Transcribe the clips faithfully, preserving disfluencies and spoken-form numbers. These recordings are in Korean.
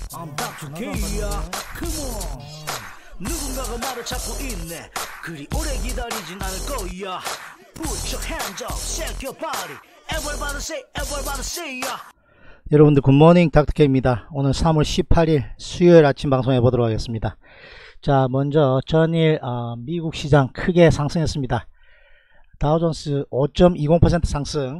I'm 닥터 K야. Come on. 누군가가 나를 찾고 있네. 그리 오래 기다리진 않을 거야. Put your hands up, shake your body. Everybody say, everybody say ya. 여러분들 굿모닝 닥터케입니다. 오늘 삼월 십팔일 수요일 아침 방송해 보도록 하겠습니다. 자, 먼저 전일 어, 미국 시장 크게 상승했습니다. 다우존스 오 점 이공 퍼센트 상승,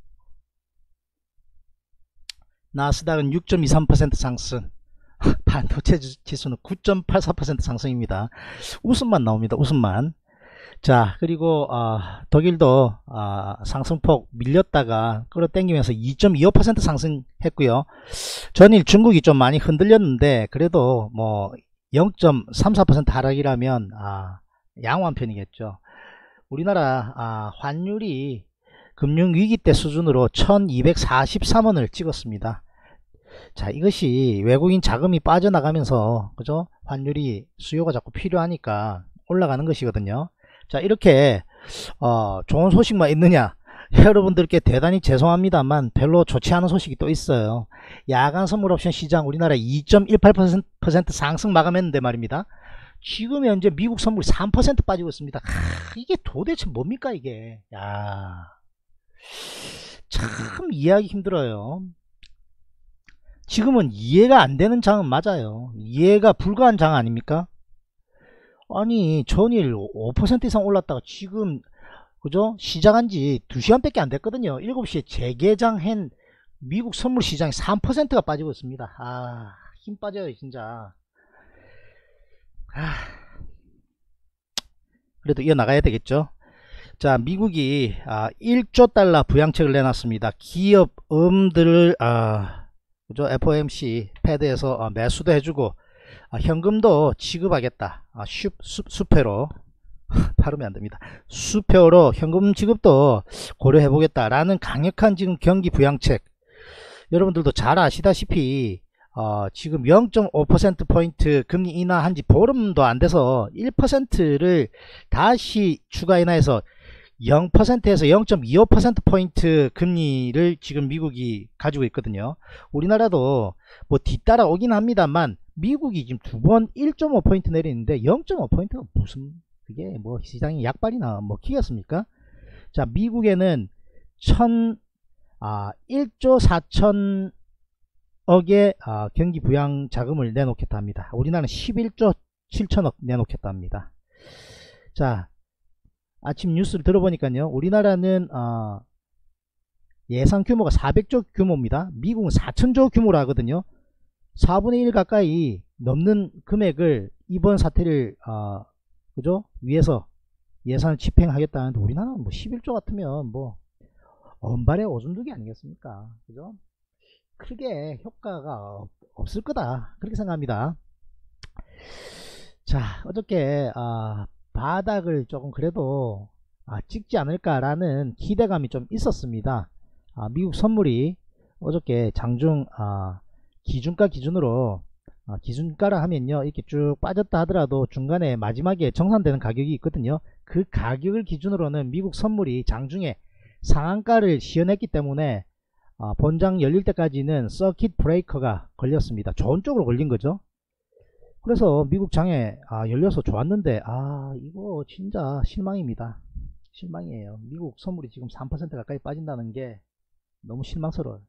나스닥은 육 점 이삼 퍼센트 상승, 반도체 지수는 구 점 팔사 퍼센트 상승입니다. 웃음만 나옵니다. 웃음만. 자, 그리고 어, 독일도 어, 상승폭 밀렸다가 끌어당기면서 이 점 이오 퍼센트 상승했고요. 전일 중국이 좀 많이 흔들렸는데 그래도 뭐 영 점 삼사 퍼센트 하락이라면 아, 양호한 편이겠죠. 우리나라 아, 환율이 금융위기 때 수준으로 천이백사십삼 원을 찍었습니다. 자, 이것이 외국인 자금이 빠져나가면서 그죠? 환율이 수요가 자꾸 필요하니까 올라가는 것이거든요. 자, 이렇게 어, 좋은 소식만 있느냐? 여러분들께 대단히 죄송합니다만 별로 좋지 않은 소식이 또 있어요. 야간 선물 옵션 시장 우리나라 이 점 일팔 퍼센트 상승 마감했는데 말입니다. 지금 현재 미국 선물이 삼 퍼센트 빠지고 있습니다. 하, 이게 도대체 뭡니까 이게? 야, 참 이해하기 힘들어요. 지금은 이해가 안 되는 장은 맞아요. 이해가 불가한 장 아닙니까? 아니, 전일 오 퍼센트 이상 올랐다가 지금 그죠? 시작한 지 두 시간 밖에 안 됐거든요. 일곱 시에 재개장한 미국 선물 시장이 삼 퍼센트가 빠지고 있습니다. 아, 힘 빠져요 진짜. 아, 그래도 이어나가야 되겠죠. 자, 미국이 아, 일조 달러 부양책을 내놨습니다. 기업음들을 아, 그죠? 에프 오 엠 씨 패드에서 아, 매수도 해주고 아, 현금도 지급하겠다. 아, 슈, 수, 수표로 발음이 안됩니다. 수표로 현금 지급도 고려해보겠다라는 강력한 지금 경기 부양책. 여러분들도 잘 아시다시피 어, 지금 영 점 오 퍼센트 포인트 금리 인하한 지 보름도 안 돼서 일 퍼센트를 다시 추가 인하해서 영 퍼센트에서 영 점 이오 퍼센트 포인트 금리를 지금 미국이 가지고 있거든요. 우리나라도 뭐 뒤따라 오긴 합니다만 미국이 지금 두 번 일 점 오 포인트 내리는데 영 점 오 포인트가 무슨 그게 뭐 시장이 약발이나 먹히겠습니까? 자, 미국에는 천, 아, 일조 사천억의 아, 경기 부양 자금을 내놓겠다 합니다. 우리나라는 십일조 칠천억 내놓겠다 합니다. 자, 아침 뉴스를 들어보니까요, 우리나라는 어, 예상 규모가 사백조 규모입니다. 미국은 사천조 규모로 하거든요. 사분의 일 가까이 넘는 금액을 이번 사태를 어, 그죠? 위에서 예산을 집행하겠다는데 우리나라는 뭐 십일조 같으면 뭐 언발의 오줌두기 아니겠습니까? 그죠? 크게 효과가 없을 거다 그렇게 생각합니다. 자, 어저께 아, 바닥을 조금 그래도 아, 찍지 않을까라는 기대감이 좀 있었습니다. 아, 미국 선물이 어저께 장중 아, 기준가 기준으로 아, 기준가라 하면요 이렇게 쭉 빠졌다 하더라도 중간에 마지막에 정산되는 가격이 있거든요. 그 가격을 기준으로는 미국 선물이 장중에 상한가를 시연했기 때문에 아, 본장 열릴 때까지는 서킷 브레이커가 걸렸습니다. 좋은 쪽으로 걸린 거죠. 그래서 미국 장에 아, 열려서 좋았는데 아, 이거 진짜 실망입니다. 실망이에요. 미국 선물이 지금 삼 퍼센트 가까이 빠진다는 게 너무 실망스러워요.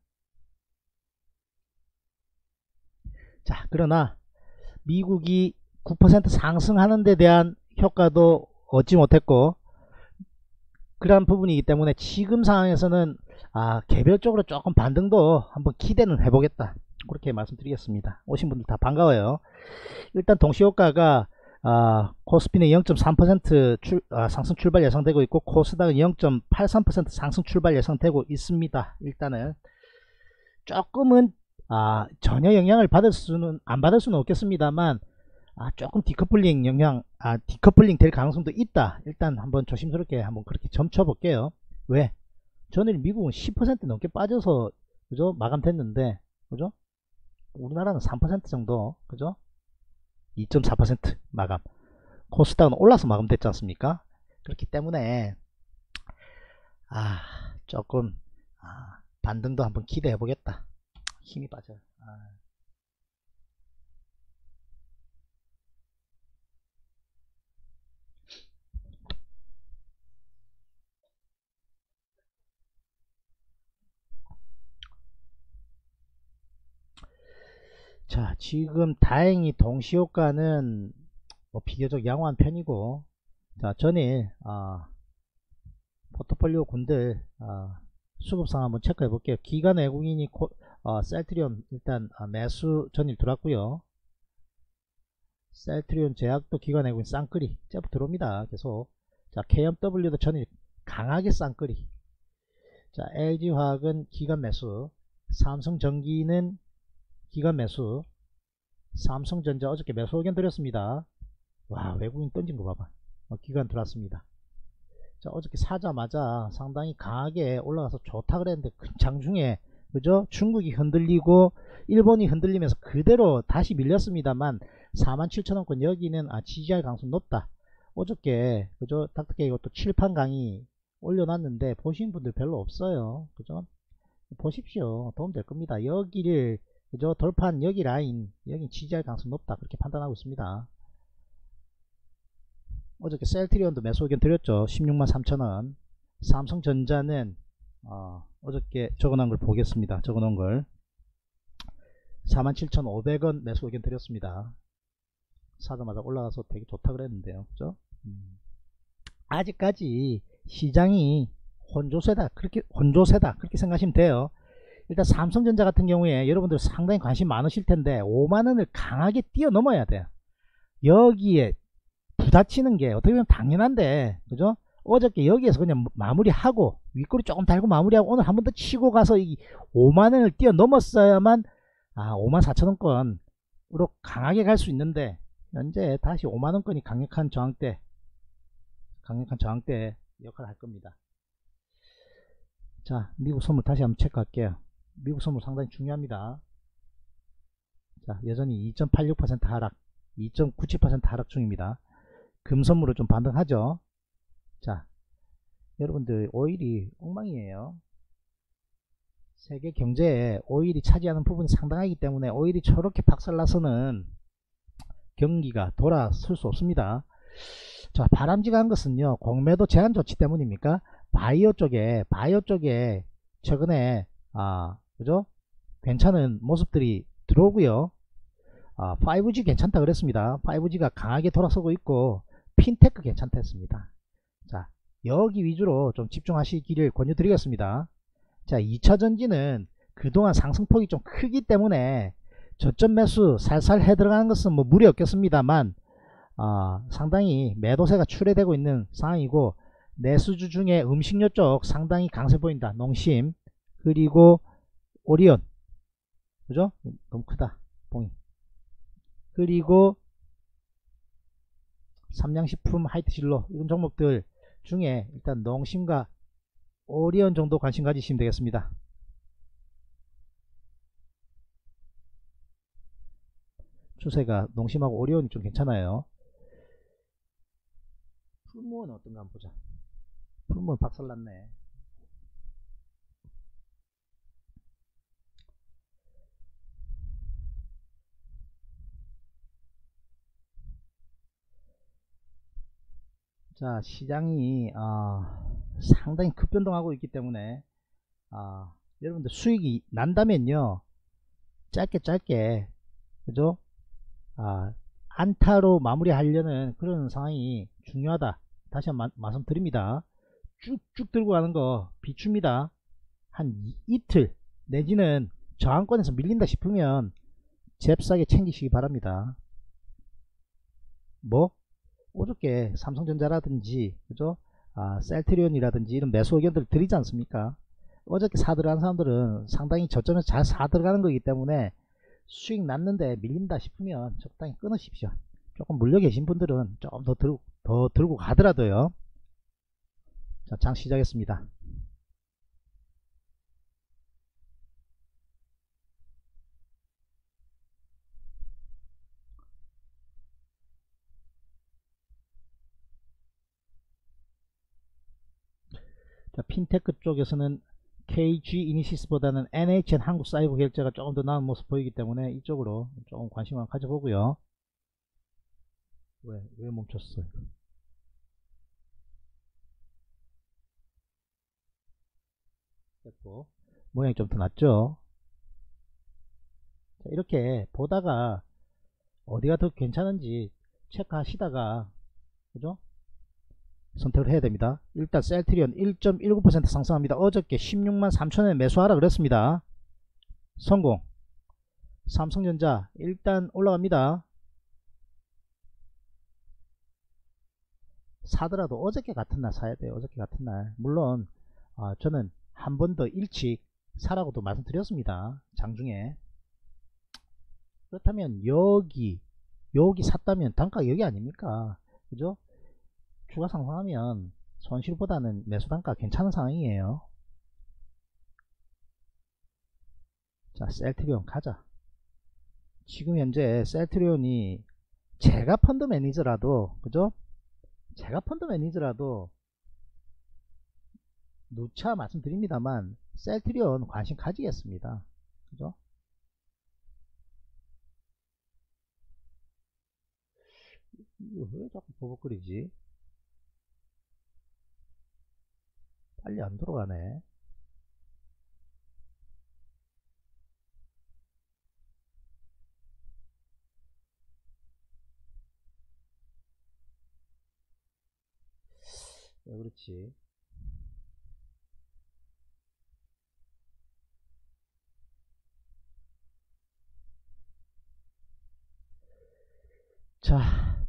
자, 그러나 미국이 구 퍼센트 상승하는 데 대한 효과도 얻지 못했고 그러한 부분이기 때문에 지금 상황에서는 아, 개별적으로 조금 반등도 한번 기대는 해보겠다 그렇게 말씀드리겠습니다. 오신 분들 다 반가워요. 일단 동시효과가 아, 코스피는 영 점 삼 퍼센트 출, 아, 상승 출발 예상되고 있고 코스닥은 영 점 팔삼 퍼센트 상승 출발 예상되고 있습니다. 일단은 조금은 아, 전혀 영향을 받을 수는 안 받을 수는 없겠습니다만 아, 조금 디커플링 영향 아, 디커플링 될 가능성도 있다. 일단 한번 조심스럽게 한번 그렇게 점쳐 볼게요. 왜? 전일 미국은 십 퍼센트 넘게 빠져서 그죠? 마감됐는데 그죠? 우리나라는 삼 퍼센트 정도 그죠? 이 점 사 퍼센트 마감. 코스닥은 올라서 마감됐지 않습니까? 그렇기 때문에 아, 조금 아, 반등도 한번 기대해 보겠다. 힘이 빠져요. 아. 자, 지금 다행히 동시효과는 뭐 비교적 양호한 편이고, 자, 전일 아, 포트폴리오 군들 아, 수급상 한번 체크해 볼게요. 기관 외국인이 코, 어, 셀트리온 일단 아, 매수 전일 들어왔고요. 셀트리온 제약도 기관 외국인 쌍끌이 째부 들어옵니다. 계속. 자, 케이엠더블유도 전일 강하게 쌍끌이. 자, 엘지화학은 기관 매수, 삼성전기는 기관 매수, 삼성전자 어저께 매수 의견 드렸습니다. 와, 외국인 던진 거 봐봐. 어, 기관 들어왔습니다. 자, 어저께 사자마자 상당히 강하게 올라가서 좋다 그랬는데 큰 장중에 그죠? 중국이 흔들리고 일본이 흔들리면서 그대로 다시 밀렸습니다만 사만 칠천 원권 여기는 아, 지지할 가능성 높다. 어저께 그죠? 닥터케 이것도 칠판 강의 올려놨는데 보신 분들 별로 없어요. 그죠? 보십시오. 도움될 겁니다. 여기를 그죠? 돌파한 여기 라인 여기 지지할 가능성 높다. 그렇게 판단하고 있습니다. 어저께 셀트리온도 매수 의견 드렸죠. 십육만 삼천 원. 삼성전자는 어, 어저께 적어놓은 걸 보겠습니다. 적어놓은 걸 사만 칠천 오백 원 매수 의견 드렸습니다. 사자마자 올라가서 되게 좋다 그랬는데요. 그죠? 음. 아직까지 시장이 혼조세다. 그렇게 혼조세다. 그렇게 생각하시면 돼요. 일단 삼성전자 같은 경우에 여러분들 상당히 관심 많으실 텐데 오만 원을 강하게 뛰어넘어야 돼요. 여기에 부딪히는 게 어떻게 보면 당연한데 그죠? 어저께 여기에서 그냥 마무리하고 윗꼬리 조금 달고 마무리하고 오늘 한 번 더 치고 가서 이 오만 원을 뛰어넘었어야만 아, 오만 사천 원권으로 강하게 갈 수 있는데 현재 다시 오만 원권이 강력한 저항대 강력한 저항대 역할을 할 겁니다. 자, 미국 선물 다시 한번 체크할게요. 미국 선물 상당히 중요합니다. 자, 여전히 이 점 팔육 퍼센트 하락, 이 점 구칠 퍼센트 하락 중입니다. 금 선물은 좀 반등하죠. 자, 여러분들 오일이 엉망이에요. 세계 경제에 오일이 차지하는 부분이 상당하기 때문에 오일이 저렇게 박살나서는 경기가 돌아설 수 없습니다. 자, 바람직한 것은요, 공매도 제한 조치 때문입니까? 바이오 쪽에 바이오 쪽에 최근에 아, 그죠? 괜찮은 모습들이 들어오고요. 아, 파이브지 괜찮다 그랬습니다. 파이브지가 강하게 돌아서고 있고 핀테크 괜찮다 했습니다. 자, 여기 위주로 좀 집중하시기를 권유드리겠습니다. 자, 이차전지는 그동안 상승폭이 좀 크기 때문에 저점 매수 살살 해 들어가는 것은 뭐 무리 없겠습니다만 아, 상당히 매도세가 출회되고 있는 상황이고 내수주 중에 음식료 쪽 상당히 강세 보인다. 농심 그리고 오리온 그죠? 너무 크다 봉이. 그리고 삼양식품, 하이트실로 이런 종목들 중에 일단 농심과 오리온 정도 관심 가지시면 되겠습니다. 추세가 농심하고 오리온이 좀 괜찮아요. 풀무원 어떤가 한번 보자. 풀무원 박살났네. 자, 시장이 어, 상당히 급변동하고 있기 때문에 어, 여러분들 수익이 난다면요 짧게 짧게 그죠? 아, 안타로 마무리하려는 그런 상황이 중요하다. 다시 한번 말씀드립니다. 쭉쭉 들고 가는 거 비춥니다. 한 이, 이틀 내지는 저항권에서 밀린다 싶으면 잽싸게 챙기시기 바랍니다. 뭐 어저께 삼성전자라든지 그죠? 아, 셀트리온이라든지 이런 매수 의견들 드리지 않습니까? 어저께 사 들어간 사람들은 상당히 저점에서 잘 사 들어가는 거기 때문에 수익 났는데 밀린다 싶으면 적당히 끊으십시오. 조금 물려 계신 분들은 조금 더 들고, 더 들고 가더라도요. 자, 장 시작했습니다. 자, 핀테크 쪽에서는 케이지 이니시스보다는 엔에이치엔 한국사이버결제가 조금 더 나은 모습 보이기 때문에 이쪽으로 조금 관심을 가져보고요. 왜, 왜 멈췄어요? 됐고, 모양이 좀 더 낫죠? 자, 이렇게 보다가 어디가 더 괜찮은지 체크하시다가, 그죠? 선택을 해야 됩니다. 일단 셀트리온 일 점 일구 퍼센트 상승합니다. 어저께 십육만 삼천원에 매수하라 그랬습니다. 성공. 삼성전자 일단 올라갑니다. 사더라도 어저께 같은 날 사야 돼요. 어저께 같은 날. 물론 어, 저는 한 번 더 일찍 사라고도 말씀드렸습니다. 장중에. 그렇다면 여기 여기 샀다면 단가 여기 아닙니까? 그죠? 추가 상승하면 손실보다는 매수 단가 괜찮은 상황이에요. 자, 셀트리온 가자. 지금 현재 셀트리온이 제가 펀드 매니저라도, 그죠? 제가 펀드 매니저라도 누차 말씀드립니다만 셀트리온 관심 가지겠습니다. 그죠? 이거 왜 자꾸 버벅거리지? 빨리 안 들어가네. 왜 그렇지? 자,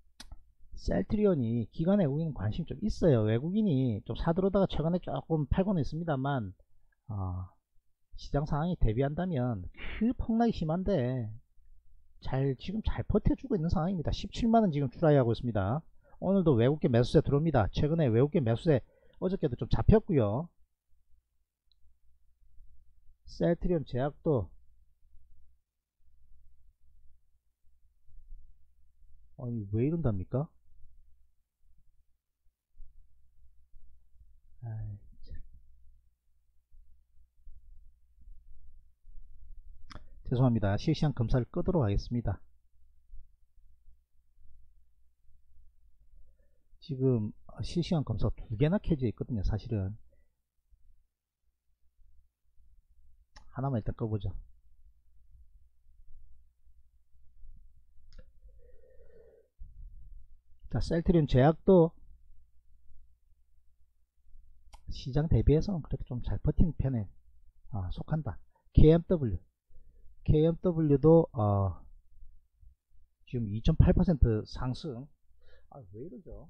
셀트리온이 기관 외국인 관심 좀 있어요. 외국인이 좀 사들어다가 최근에 조금 팔고는 있습니다만 어, 시장 상황이 대비한다면 그 폭락이 심한데 잘 지금 잘 버텨주고 있는 상황입니다. 십칠만원 지금 추라이하고 있습니다. 오늘도 외국계 매수세 들어옵니다. 최근에 외국계 매수세 어저께도 좀 잡혔고요. 셀트리온 제약도 아니 왜 이런답니까? 아이, 죄송합니다. 실시간 검사를 끄도록 하겠습니다. 지금 실시간 검사 두 개나 켜져 있거든요. 사실은 하나만 일단 꺼보죠. 자, 셀트리온 제약도 시장 대비해서는 그래도 좀 잘 버티는 편에 아, 속한다. 케이엠더블유 케이엠더블유도 어, 지금 이 점 팔 퍼센트 상승. 아, 왜 이러죠?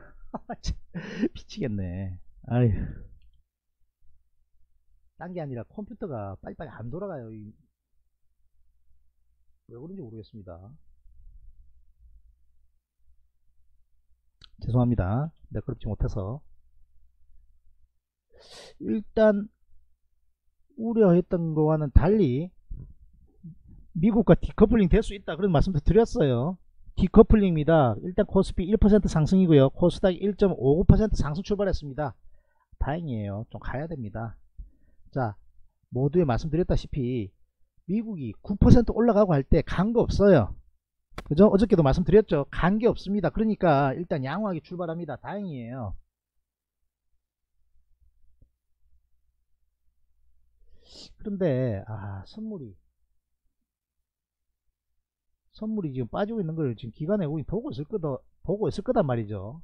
미치겠네. 아휴. 딴 게 아니라 컴퓨터가 빨리빨리 안 돌아가요. 이, 왜 그런지 모르겠습니다. 죄송합니다. 매끄럽지 못해서. 일단 우려했던 거와는 달리 미국과 디커플링 될 수 있다 그런 말씀도 드렸어요. 디커플링입니다. 일단 코스피 일 퍼센트 상승이고요. 코스닥 일 점 오구 퍼센트 상승 출발했습니다. 다행이에요. 좀 가야 됩니다. 자, 모두에 말씀드렸다시피 미국이 구 퍼센트 올라가고 할 때 간 거 없어요. 그죠? 어저께도 말씀드렸죠. 간 게 없습니다. 그러니까 일단 양호하게 출발합니다. 다행이에요. 그런데 아, 선물이 선물이 지금 빠지고 있는 걸 지금 기관에 우리 보고 있을 거다 보고 있을 거단 말이죠.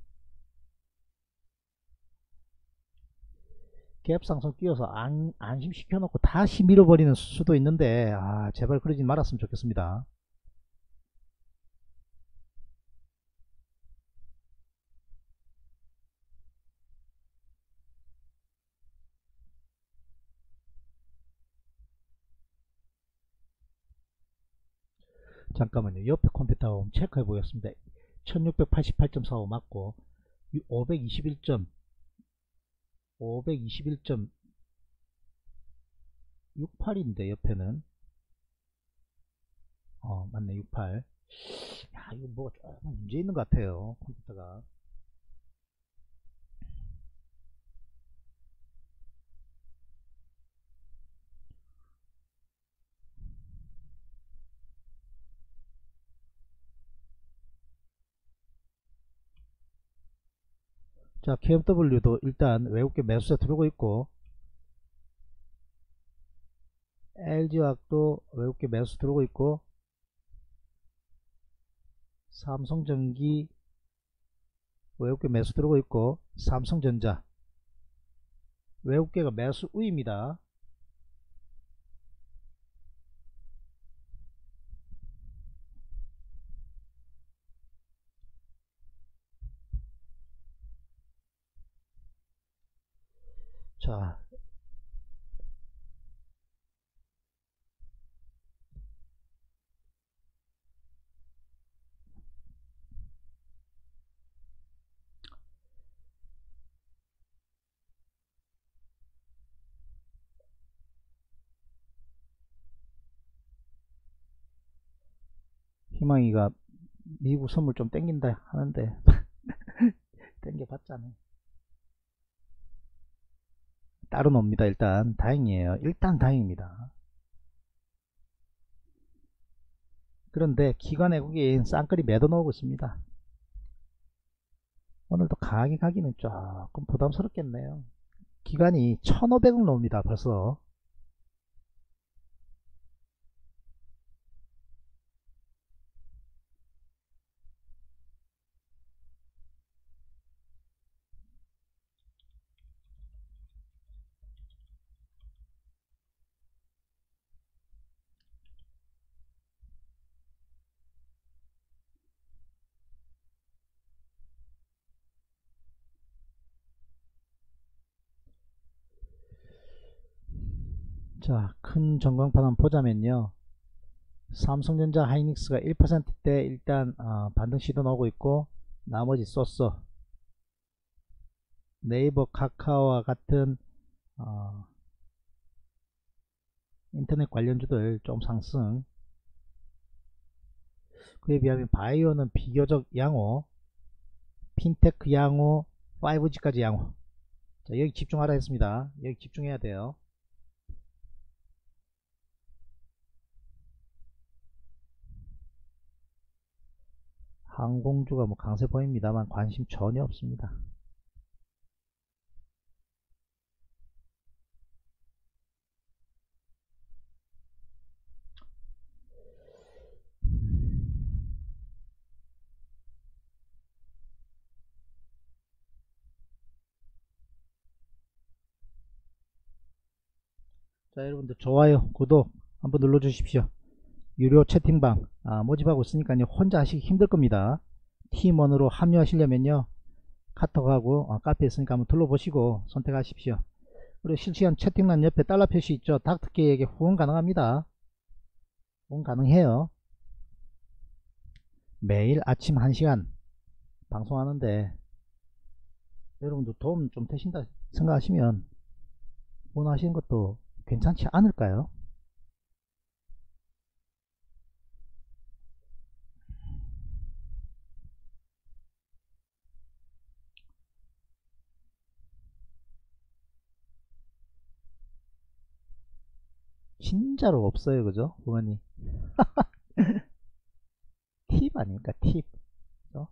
갭 상승 끼워서 안, 안심시켜 놓고 다시 밀어버리는 수도 있는데 아, 제발 그러진 말았으면 좋겠습니다. 잠깐만요. 옆에 컴퓨터 한번 체크해 보겠습니다. 천육백팔십팔 점 사오 맞고 오백이십일 점 오백이십일 점 육팔인데 옆에는 어 맞네 육팔. 야 이거 뭐가 조금 문제 있는 것 같아요. 컴퓨터가. 자, 케이엠더블유도 일단 외국계 매수세 들어오고 있고 엘지화학도 외국계 매수 들어오고 있고, 삼성전기 외국계 매수 들어오고 있고, 삼성전자 외국계가 매수 우입니다. 자, 희망이가 미국 선물 좀 땡긴다 하는데 땡겨봤잖아요. 따로 놉니다. 일단 다행이에요. 일단 다행입니다. 그런데 기관 외국인 쌍끌이 매도 나오고 있습니다. 오늘도 강하게 가기는 조금 부담스럽겠네요. 기관이 천오백억 나옵니다. 벌써. 자, 큰 전광판 한번 보자면요. 삼성전자 하이닉스가 일 퍼센트대 일단 어, 반등 시도 나오고 있고, 나머지 쏘쏘 네이버 카카오와 같은 어, 인터넷 관련주들 좀 상승. 그에 비하면 바이오는 비교적 양호, 핀테크 양호, 파이브지까지 양호. 자, 여기 집중하라 했습니다. 여기 집중해야 돼요. 항공주가 뭐 강세 보입니다만 관심 전혀 없습니다. 자, 여러분들 좋아요, 구독 한번 눌러 주십시오. 유료 채팅방 아, 모집하고 있으니까요. 혼자 하시기 힘들 겁니다. 팀원으로 합류하시려면요, 카톡하고 어, 카페 있으니까 한번 둘러보시고 선택하십시오. 그리고 실시간 채팅란 옆에 달러 표시 있죠. 닥터케에게 후원 가능합니다. 후원 가능해요. 매일 아침 한 시간 방송하는데 여러분도 도움 좀 되신다 생각하시면 후원하시는 것도 괜찮지 않을까요? 진짜로 없어요. 그죠? 후원이. 팁 아닙니까? 팁. 그죠?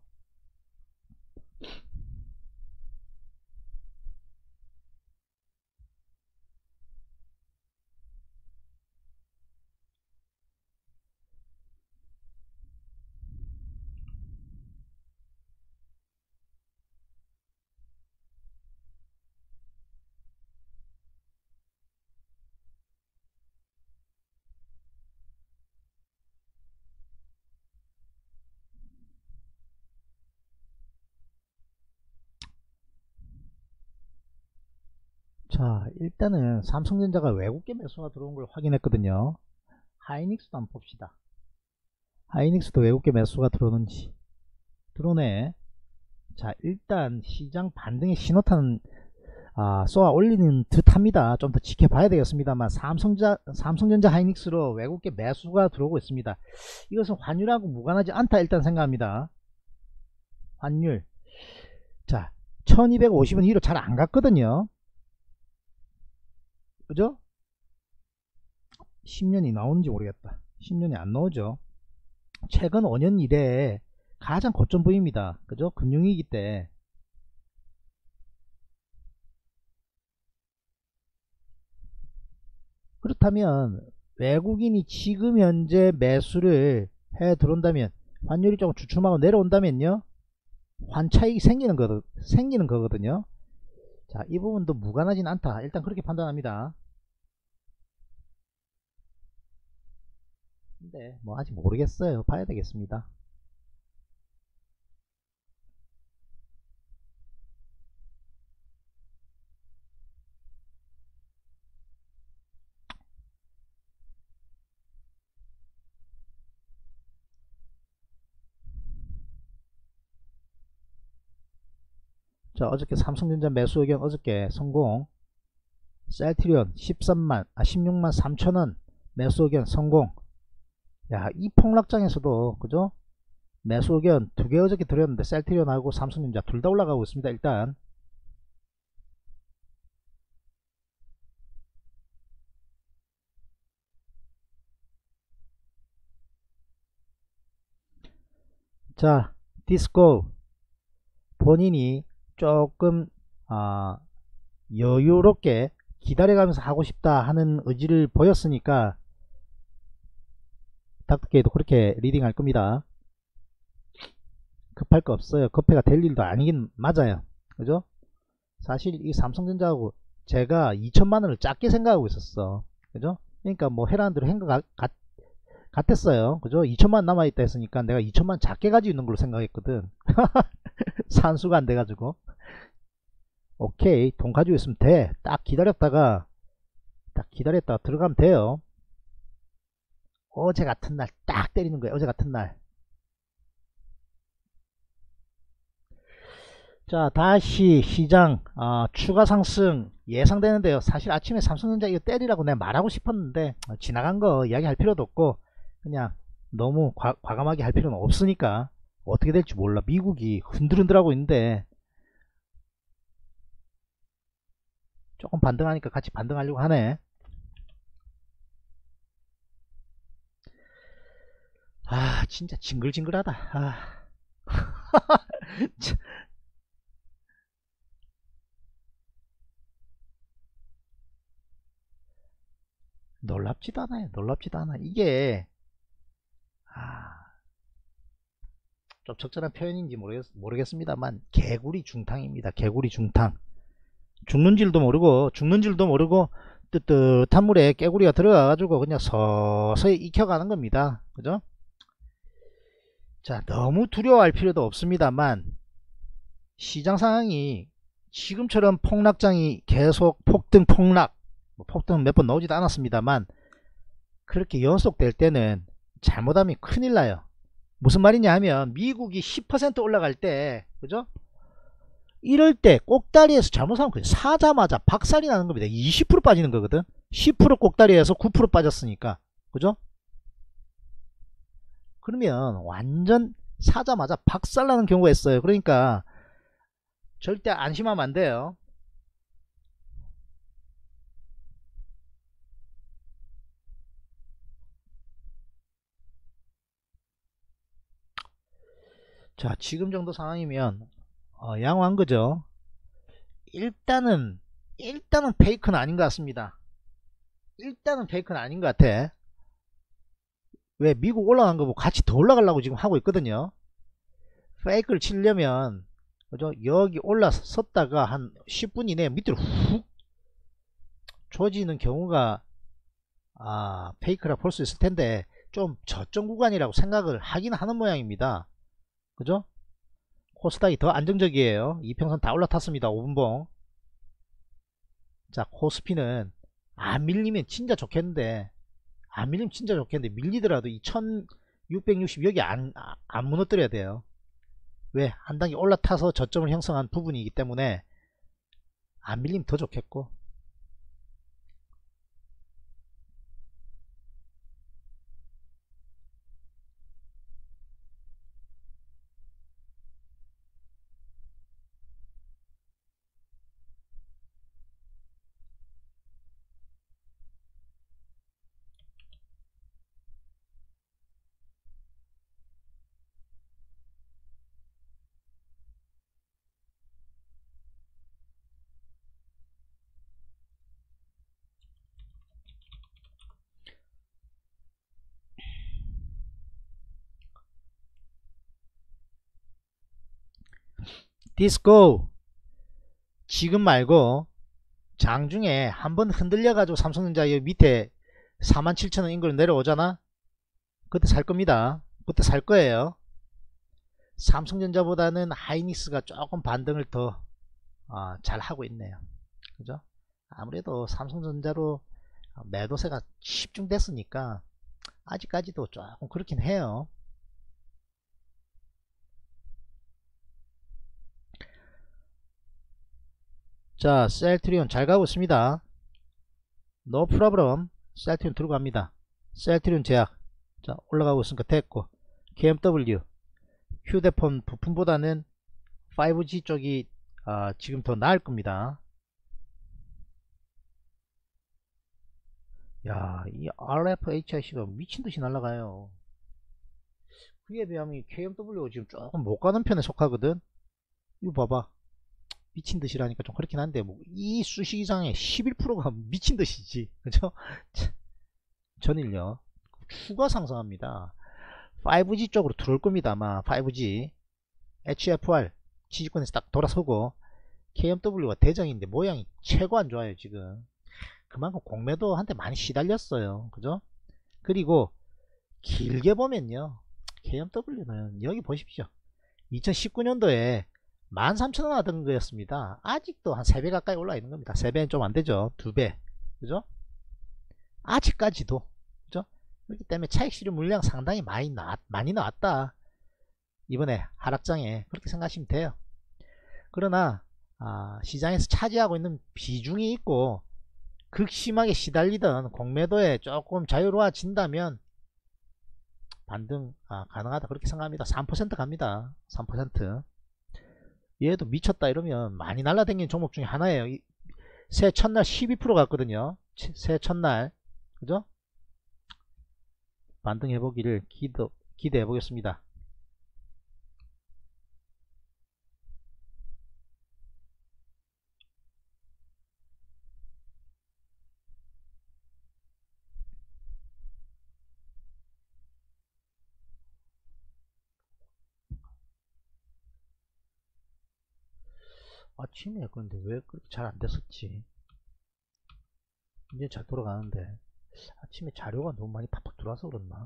자, 일단은 삼성전자가 외국계 매수가 들어온 걸 확인했거든요. 하이닉스도 한번 봅시다. 하이닉스도 외국계 매수가 들어오는지. 들어오네. 자, 일단 시장 반등의 신호탄 아, 쏘아 올리는 듯 합니다. 좀 더 지켜봐야 되겠습니다만, 삼성자, 삼성전자 하이닉스로 외국계 매수가 들어오고 있습니다. 이것은 환율하고 무관하지 않다 일단 생각합니다. 환율. 자, 천이백오십은 위로 잘 안 갔거든요. 그죠? 십 년이 나오는지 모르겠다. 십 년이 안 나오죠. 최근 오 년 이래에 가장 고점 부위입니다. 그죠? 금융위기 때. 그렇다면 외국인이 지금 현재 매수를 해 들어온다면, 환율이 조금 주춤하고 내려온다면요, 환차익이 생기는 거 생기는 거거든요. 자, 이 부분도 무관하진 않다, 일단 그렇게 판단합니다. 근데 뭐 아직 모르겠어요. 봐야 되겠습니다. 자, 어저께 삼성전자 매수 의견 어저께 성공. 셀트리온 십삼만 아 십육만 삼천원 매수 의견 성공. 야, 이 폭락장에서도 그죠? 매수 의견 두 개 어저께 드렸는데 셀트리온하고 삼성전자 둘 다 올라가고 있습니다. 일단 자, 디스코 본인이 조금 아, 여유롭게 기다려가면서 하고 싶다 하는 의지를 보였으니까 닥터케이도 그렇게 리딩할 겁니다. 급할 거 없어요. 급해가 될 일도 아니긴 맞아요. 그죠? 사실 이 삼성전자하고 제가 이천만원을 작게 생각하고 있었어. 그죠? 그러니까 뭐 해라는 대로 행각 같, 같았어요. 그죠? 이천만 남아있다 했으니까 내가 이천만 작게 가지고 있는 걸로 생각했거든. 산수가 안 돼가지고. 오케이, 돈 가지고 있으면 돼. 딱 기다렸다가 딱 기다렸다가 들어가면 돼요. 어제 같은 날 딱 때리는 거예요. 어제 같은 날. 자, 다시 시장 어, 추가 상승 예상되는데요. 사실 아침에 삼성전자 이거 때리라고 내가 말하고 싶었는데 어, 지나간 거 이야기할 필요도 없고 그냥 너무 과, 과감하게 할 필요는 없으니까. 어떻게 될지 몰라. 미국이 흔들흔들하고 있는데 조금 반등하니까 같이 반등하려고 하네. 아, 진짜 징글징글하다. 아. 놀랍지도 않아요. 놀랍지도 않아. 이게 아, 좀 적절한 표현인지 모르겠, 모르겠습니다만 개구리 중탕입니다. 개구리 중탕. 죽는 줄도 모르고 죽는 줄도 모르고 뜨뜻한 물에 개구리가 들어가 가지고 그냥 서서히 익혀가는 겁니다. 그죠? 자, 너무 두려워할 필요도 없습니다만 시장 상황이 지금처럼 폭락장이 계속 폭등 폭락, 뭐 폭등 몇 번 나오지도 않았습니다만 그렇게 연속될 때는 잘못하면 큰일 나요. 무슨 말이냐 하면 미국이 십 퍼센트 올라갈 때, 그죠? 이럴 때 꼭다리에서 잘못하면 그냥 사자마자 박살이 나는 겁니다. 이십 퍼센트 빠지는 거거든. 십 퍼센트 꼭다리에서 구 퍼센트 빠졌으니까, 그죠? 그러면 완전 사자마자 박살 나는 경우가 있어요. 그러니까 절대 안심하면 안 돼요. 자, 지금 정도 상황이면 어, 양호한 거죠. 일단은 일단은 페이크는 아닌 것 같습니다. 일단은 페이크는 아닌 것 같아. 왜 미국 올라간 거 보고 같이 더 올라가려고 지금 하고 있거든요. 페이크를 치려면 그죠? 여기 올라섰다가 한 십 분 이내에 밑으로 훅 조지는 경우가 아, 페이크라 볼 수 있을 텐데 좀 저점 구간이라고 생각을 하긴 하는 모양입니다. 그죠? 코스닥이 더 안정적이에요. 이평선 다 올라탔습니다. 오 분봉. 자, 코스피는 안 밀리면 진짜 좋겠는데 안 밀리면 진짜 좋겠는데 밀리더라도 이 천육백육십 여기 안, 안 무너뜨려야 돼요. 왜? 한 단계 올라타서 저점을 형성한 부분이기 때문에 안 밀리면 더 좋겠고. 디스코 지금 말고 장중에 한번 흔들려 가지고 삼성전자 여기 밑에 사만 칠천 원 인근 내려오잖아. 그때 살 겁니다. 그때 살 거예요. 삼성전자보다는 하이닉스가 조금 반등을 더 어, 잘 하고 있네요. 그죠? 아무래도 삼성전자로 매도세가 집중됐으니까 아직까지도 조금 그렇긴 해요. 자, 셀트리온 잘 가고 있습니다. 노 프로블럼. 셀트리온 들고 갑니다. 셀트리온 제약 자 올라가고 있으니까 됐고, 케이엠더블유 휴대폰 부품보다는 파이브지 쪽이 어, 지금 더 나을 겁니다. 야, 이 알에프에이치아이씨가 미친듯이 날아가요. 그에 비하면 케이엠더블유가 지금 조금 못 가는 편에 속하거든. 이거 봐봐, 미친듯이라니까 좀 그렇긴 한데, 뭐 이 수식이상의 십일 퍼센트가 미친듯이지, 그죠? 전일요 추가 상승합니다. 파이브지 쪽으로 들어올 겁니다. 아마 파이브지 에이치에프알 지지권에서 딱 돌아서고, 케이엠더블유가 대장인데 모양이 최고 안 좋아요 지금. 그만큼 공매도 한테 많이 시달렸어요. 그죠? 그리고 길게 보면요, 케이엠더블유는 여기 보십시오. 이천십구 년도에 만 삼천 원 하던 거였습니다. 아직도 한 세 배 가까이 올라 있는 겁니다. 세 배는 좀 안되죠. 두 배. 그죠? 아직까지도. 그죠? 그렇기 때문에 차익 실현 물량 상당히 많이 나왔, 많이 나왔다. 이번에 하락장에 그렇게 생각하시면 돼요. 그러나 아, 시장에서 차지하고 있는 비중이 있고 극심하게 시달리던 공매도에 조금 자유로워진다면 반등 아, 가능하다 그렇게 생각합니다. 삼 퍼센트 갑니다. 삼 퍼센트. 얘도 미쳤다 이러면 많이 날라다니는 종목 중에 하나예요. 이, 새 첫날 십이 퍼센트 갔거든요. 새 첫날. 그죠? 반등해보기를 기도, 기대해 보겠습니다. 아침에 그런데 왜 그렇게 잘 안됐었지? 이제 잘 돌아가는데 아침에 자료가 너무 많이 팍팍 들어와서 그렇나?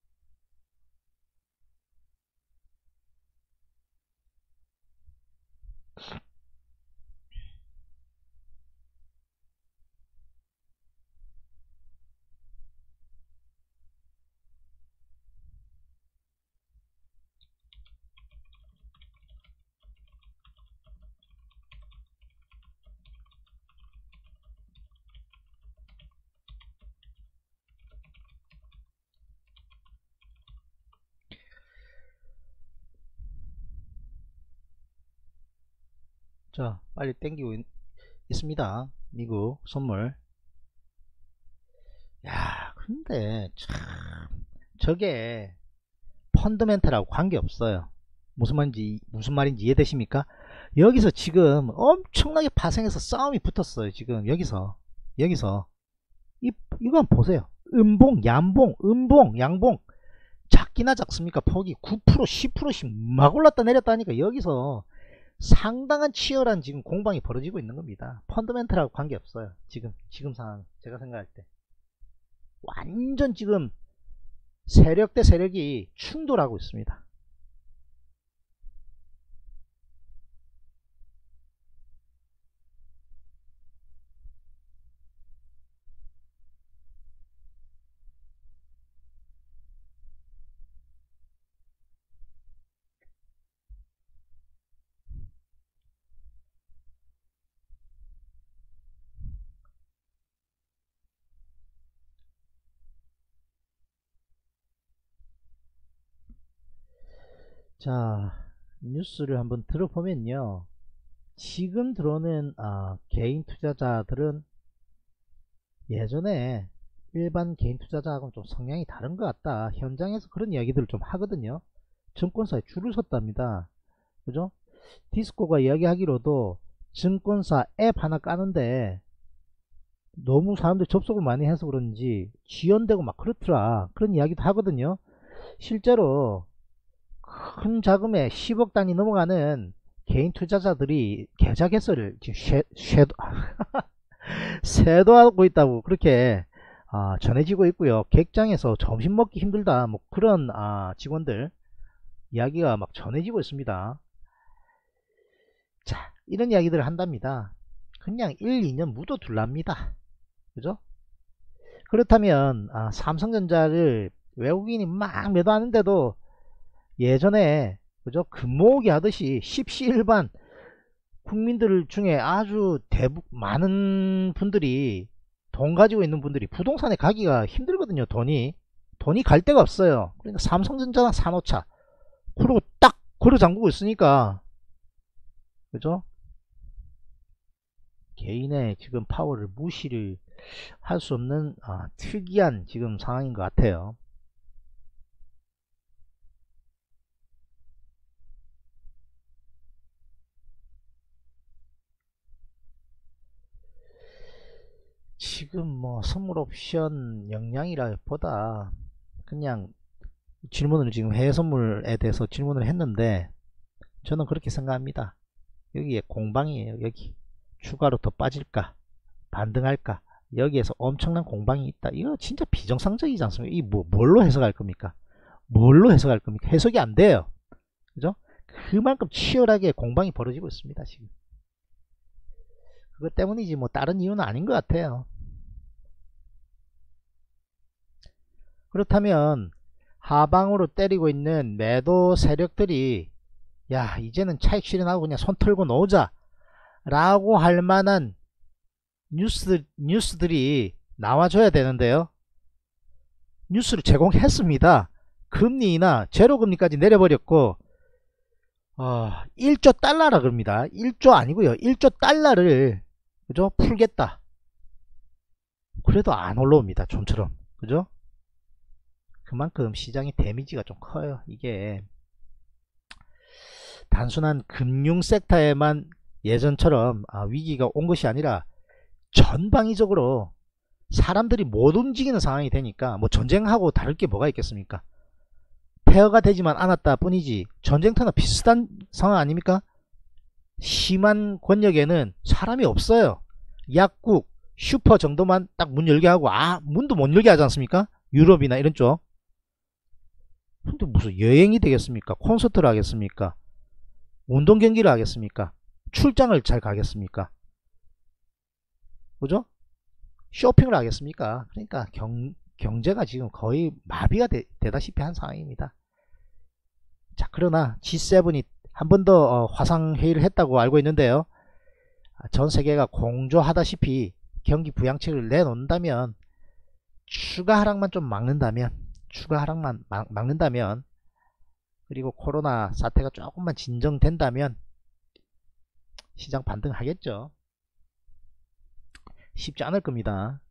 자, 빨리 땡기고 있, 있습니다. 미국 선물. 야, 근데 참 저게 펀더멘탈하고 관계없어요. 무슨 말인지 무슨 말인지 이해되십니까? 여기서 지금 엄청나게 파생해서 싸움이 붙었어요. 지금 여기서 여기서 이, 이거 한번 보세요. 음봉, 양봉, 음봉, 양봉. 작기나 작습니까? 폭이 구 퍼센트, 십 퍼센트씩 막 올랐다 내렸다 하니까 여기서 상당한 치열한 지금 공방이 벌어지고 있는 겁니다. 펀더멘탈하고 관계없어요. 지금 지금 상황 제가 생각할 때 완전 지금 세력 대 세력이 충돌하고 있습니다. 자, 뉴스를 한번 들어보면요, 지금 들어오는 아, 개인 투자자들은 예전에 일반 개인 투자자하고는 좀 성향이 다른 것 같다, 현장에서 그런 이야기들을 좀 하거든요. 증권사에 줄을 섰답니다. 그죠? 디스코가 이야기하기로도 증권사 앱 하나 까는데 너무 사람들 접속을 많이 해서 그런지 지연되고 막 그렇더라, 그런 이야기도 하거든요. 실제로 큰 자금에 십억 단위 넘어가는 개인 투자자들이 계좌 개설을 지금 쉐, 쉐도, 쇄도하고 있다고 그렇게 아, 전해지고 있고요. 객장에서 점심 먹기 힘들다 뭐 그런 아, 직원들 이야기가 막 전해지고 있습니다. 자, 이런 이야기들을 한답니다. 그냥 일, 이 년 묻어둘랍니다. 그죠? 그렇다면 아, 삼성전자를 외국인이 막 매도하는데도 예전에 그죠? 금모으기 하듯이 십시일반 국민들 중에 아주 대부 많은 분들이 돈 가지고 있는 분들이 부동산에 가기가 힘들거든요. 돈이 돈이 갈 데가 없어요. 그러니까 삼성전자나 산호차 그리고 딱 걸어 잠그고 있으니까 그죠? 개인의 지금 파워를 무시를 할 수 없는 아, 특이한 지금 상황인 것 같아요. 지금 뭐 선물 옵션 영향이라 보다 그냥 질문을 지금 해외 선물에 대해서 질문을 했는데 저는 그렇게 생각합니다. 여기에 공방이에요. 여기 추가로 더 빠질까 반등할까 여기에서 엄청난 공방이 있다. 이거 진짜 비정상적이지 않습니까? 이 뭐 뭘로 해석할 겁니까? 뭘로 해석할 겁니까? 해석이 안 돼요. 그죠? 그만큼 치열하게 공방이 벌어지고 있습니다. 지금 그것 때문이지 뭐 다른 이유는 아닌 것 같아요. 그렇다면 하방으로 때리고 있는 매도 세력들이 야 이제는 차익 실현하고 그냥 손 털고 놓자 라고 할 만한 뉴스, 뉴스들이 나와줘야 되는데요. 뉴스를 제공했습니다. 금리나 제로금리까지 내려버렸고 어, 일조 달러라 그럽니다. 일조 아니고요. 일조 달러를 그죠? 풀겠다. 그래도 안 올라옵니다. 좀처럼. 그죠? 그만큼 시장의 데미지가 좀 커요. 이게 단순한 금융 섹터에만 예전처럼 아, 위기가 온 것이 아니라 전방위적으로 사람들이 못 움직이는 상황이 되니까 뭐 전쟁하고 다를 게 뭐가 있겠습니까? 폐허가 되지만 않았다 뿐이지 전쟁터나 비슷한 상황 아닙니까? 심한 권역에는 사람이 없어요. 약국, 슈퍼 정도만 딱 문 열게 하고 아 문도 못 열게 하지 않습니까? 유럽이나 이런 쪽. 근데 무슨 여행이 되겠습니까? 콘서트를 하겠습니까? 운동 경기를 하겠습니까? 출장을 잘 가겠습니까? 그죠? 쇼핑을 하겠습니까? 그러니까 경, 경제가 지금 거의 마비가 되, 되다시피 한 상황입니다. 자, 그러나 지 세븐이 한 번 더 어, 화상회의를 했다고 알고 있는데요. 전 세계가 공조하다시피 경기 부양책을 내놓는다면 추가 하락만 좀 막는다면 추가 하락만 막, 막는다면 그리고 코로나 사태가 조금만 진정된다면 시장 반등하겠죠. 쉽지 않을 겁니다.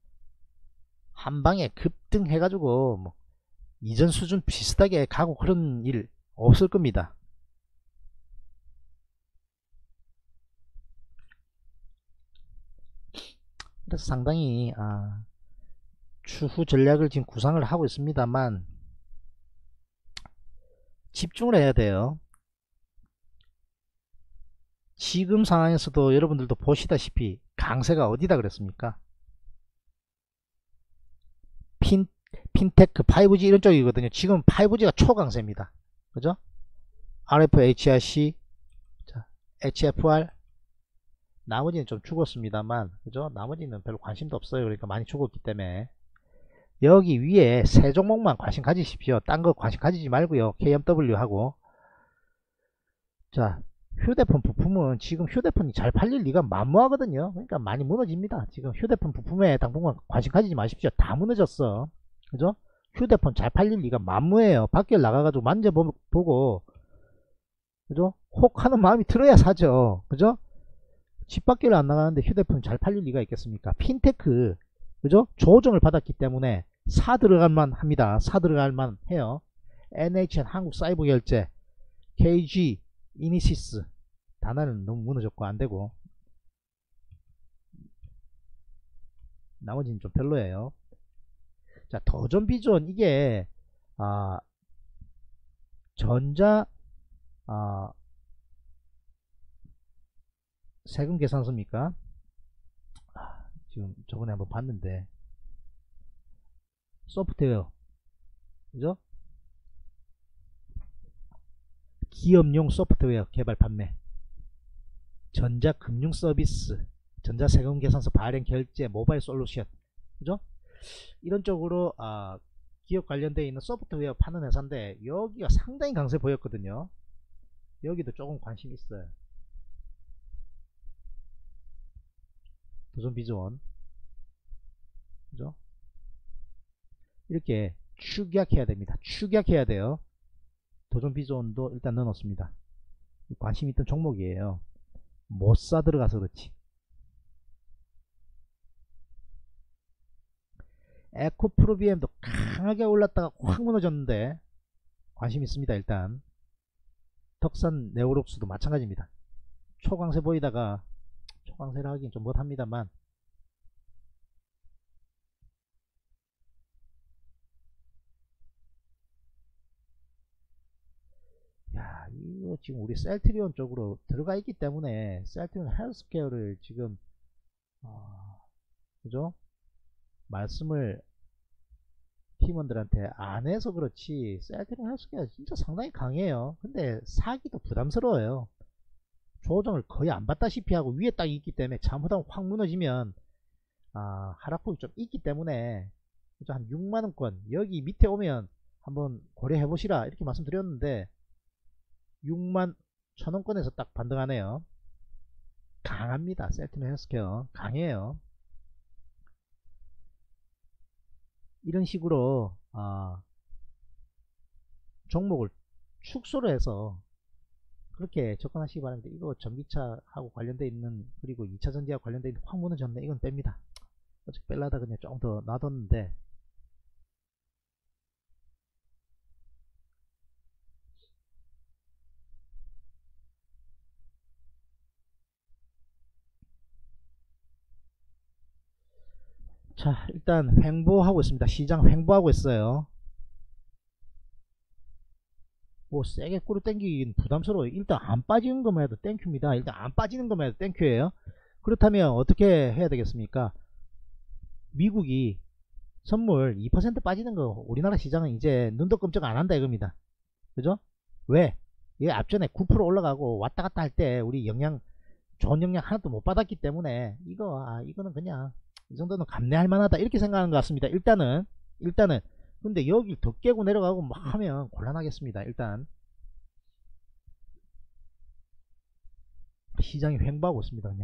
한방에 급등해가지고 뭐 이전 수준 비슷하게 가고 그런 일 없을 겁니다. 그래서 상당히 아, 추후 전략을 지금 구상을 하고 있습니다만 집중을 해야 돼요. 지금 상황에서도 여러분들도 보시다시피 강세가 어디다 그랬습니까? 핀, 핀테크, 파이브지 이런 쪽이거든요. 지금 파이브지가 초강세입니다. 그죠? 알에프, 에이치알씨, 자, 에이치에프알, 나머지는 좀 죽었습니다만, 그죠? 나머지는 별로 관심도 없어요. 그러니까 많이 죽었기 때문에. 여기 위에 세 종목만 관심 가지십시오. 딴 거 관심 가지지 말고요. 케이엠더블유 하고. 자, 휴대폰 부품은 지금 휴대폰이 잘 팔릴 리가 만무하거든요. 그러니까 많이 무너집니다. 지금 휴대폰 부품에 당분간 관심 가지지 마십시오. 다 무너졌어. 그죠? 휴대폰 잘 팔릴 리가 만무해요. 밖에 나가가지고 만져보고 그죠? 혹 하는 마음이 들어야 사죠. 그죠? 집 밖을 안 나가는데 휴대폰 잘 팔릴 리가 있겠습니까? 핀테크 그죠? 조정을 받았기 때문에 사 들어갈만 합니다. 사 들어갈만 해요. 엔에이치엔 한국사이버결제, 케이지, 이니시스 다나는 너무 무너졌고 안되고 나머지는 좀 별로예요. 자, 더존 비존 이게 아, 전자 아, 세금 계산서입니까? 아, 지금 저번에 한번 봤는데 소프트웨어 그죠? 기업용 소프트웨어 개발 판매, 전자금융 서비스, 전자세금 계산서 발행 결제, 모바일 솔루션 그죠? 이런 쪽으로 아, 기업 관련되어 있는 소프트웨어 파는 회사인데 여기가 상당히 강세 보였거든요. 여기도 조금 관심 있어요. 도전 비전 그죠? 이렇게 축약해야 됩니다. 축약해야 돼요. 도전 비전도 일단 넣어놓습니다. 관심 있던 종목이에요. 못 사 들어가서 그렇지. 에코프로비엠도 강하게 올랐다가 확 무너졌는데 관심 있습니다. 일단 덕산 네오록스도 마찬가지입니다. 초강세 보이다가 초강세를 하긴 좀 못합니다만 야 이거 지금 우리 셀트리온 쪽으로 들어가 있기 때문에 셀트리온 헬스케어를 지금 어, 그죠? 말씀을 팀원들한테 안 해서 그렇지 셀트리온 헬스케어 진짜 상당히 강해요. 근데 사기도 부담스러워요. 조정을 거의 안 받다시피 하고 위에 딱 있기 때문에 잘못하면 확 무너지면 아, 하락폭이 좀 있기 때문에 한 육만원권 여기 밑에 오면 한번 고려해 보시라 이렇게 말씀드렸는데 육만 천원권에서 딱 반등하네요. 강합니다. 셀트리온 헬스케어 강해요. 이런 식으로 아, 종목을 축소를 해서 그렇게 접근하시기 바랍니다. 이거 전기차하고 관련되어 있는 그리고 이차 전지하고 관련되어 있는 확 무너졌네. 이건 뺍니다. 어차피 뺄라다 그냥 조금 더 놔뒀는데 자 일단 횡보하고 있습니다. 시장 횡보하고 있어요. 뭐 세게 꼬리 땡기긴 부담스러워요. 일단 안 빠지는 것만 해도 땡큐입니다. 일단 안 빠지는 것만 해도 땡큐예요. 그렇다면 어떻게 해야 되겠습니까? 미국이 선물 이 퍼센트 빠지는 거 우리나라 시장은 이제 눈도 끔찍 안 한다 이겁니다. 그죠? 왜? 이게 앞전에 구 퍼센트 올라가고 왔다 갔다 할 때 우리 영향 좋은 영향 하나도 못 받았기 때문에 이거 아 이거는 그냥 이 정도는 감내할 만하다 이렇게 생각하는 것 같습니다. 일단은 일단은 근데 여기 더 깨고 내려가고 막 하면 곤란하겠습니다. 일단 시장이 횡보하고 있습니다. 그냥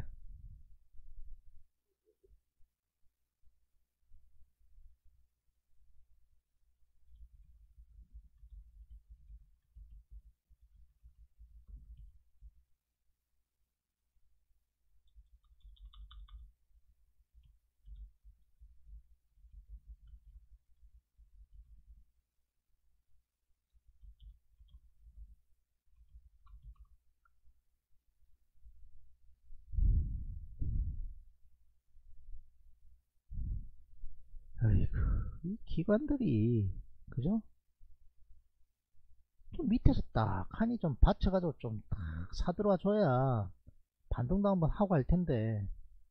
아이고 이 기관들이 그죠? 좀 밑에서 딱 하니 좀 받쳐가지고 좀 딱 사들어와 줘야 반등도 한번 하고 할 텐데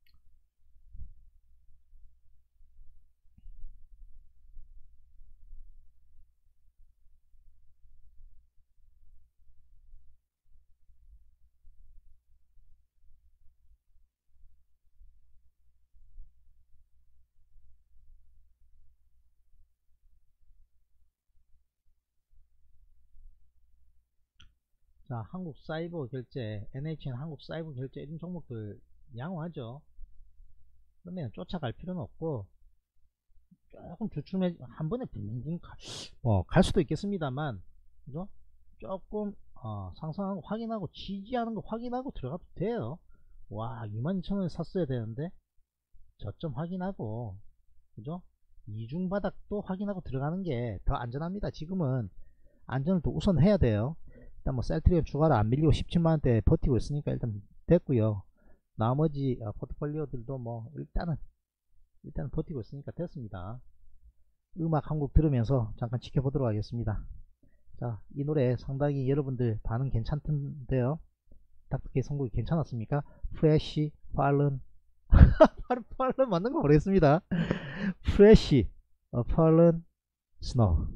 자 한국사이버 결제 엔에이치엔 한국사이버 결제 이런 종목들 양호하죠. 그러면 쫓아갈 필요는 없고 조금 주춤해 한 번에 붕붕 가, 어, 갈 수도 있겠습니다만 그죠? 조금 어, 상승하는 거 확인하고 지지하는 거 확인하고 들어가도 돼요. 와 이만 이천 원에 샀어야 되는데 저점 확인하고 그죠? 이중바닥도 확인하고 들어가는 게 더 안전합니다. 지금은 안전을 또 우선 해야 돼요. 일단 뭐 셀트리온 추가로 안 밀리고 십칠만원대 버티고 있으니까 일단 됐고요. 나머지 어, 포트폴리오들도 뭐 일단은 일단 버티고 있으니까 됐습니다. 음악 한 곡 들으면서 잠깐 지켜보도록 하겠습니다. 자, 이 노래 상당히 여러분들 반응 괜찮던데요. 닥터케이 선곡이 괜찮았습니까? 프레시 팔른 팔른 맞는 거 모르겠습니다. 프레시 어, 팔른 스노우.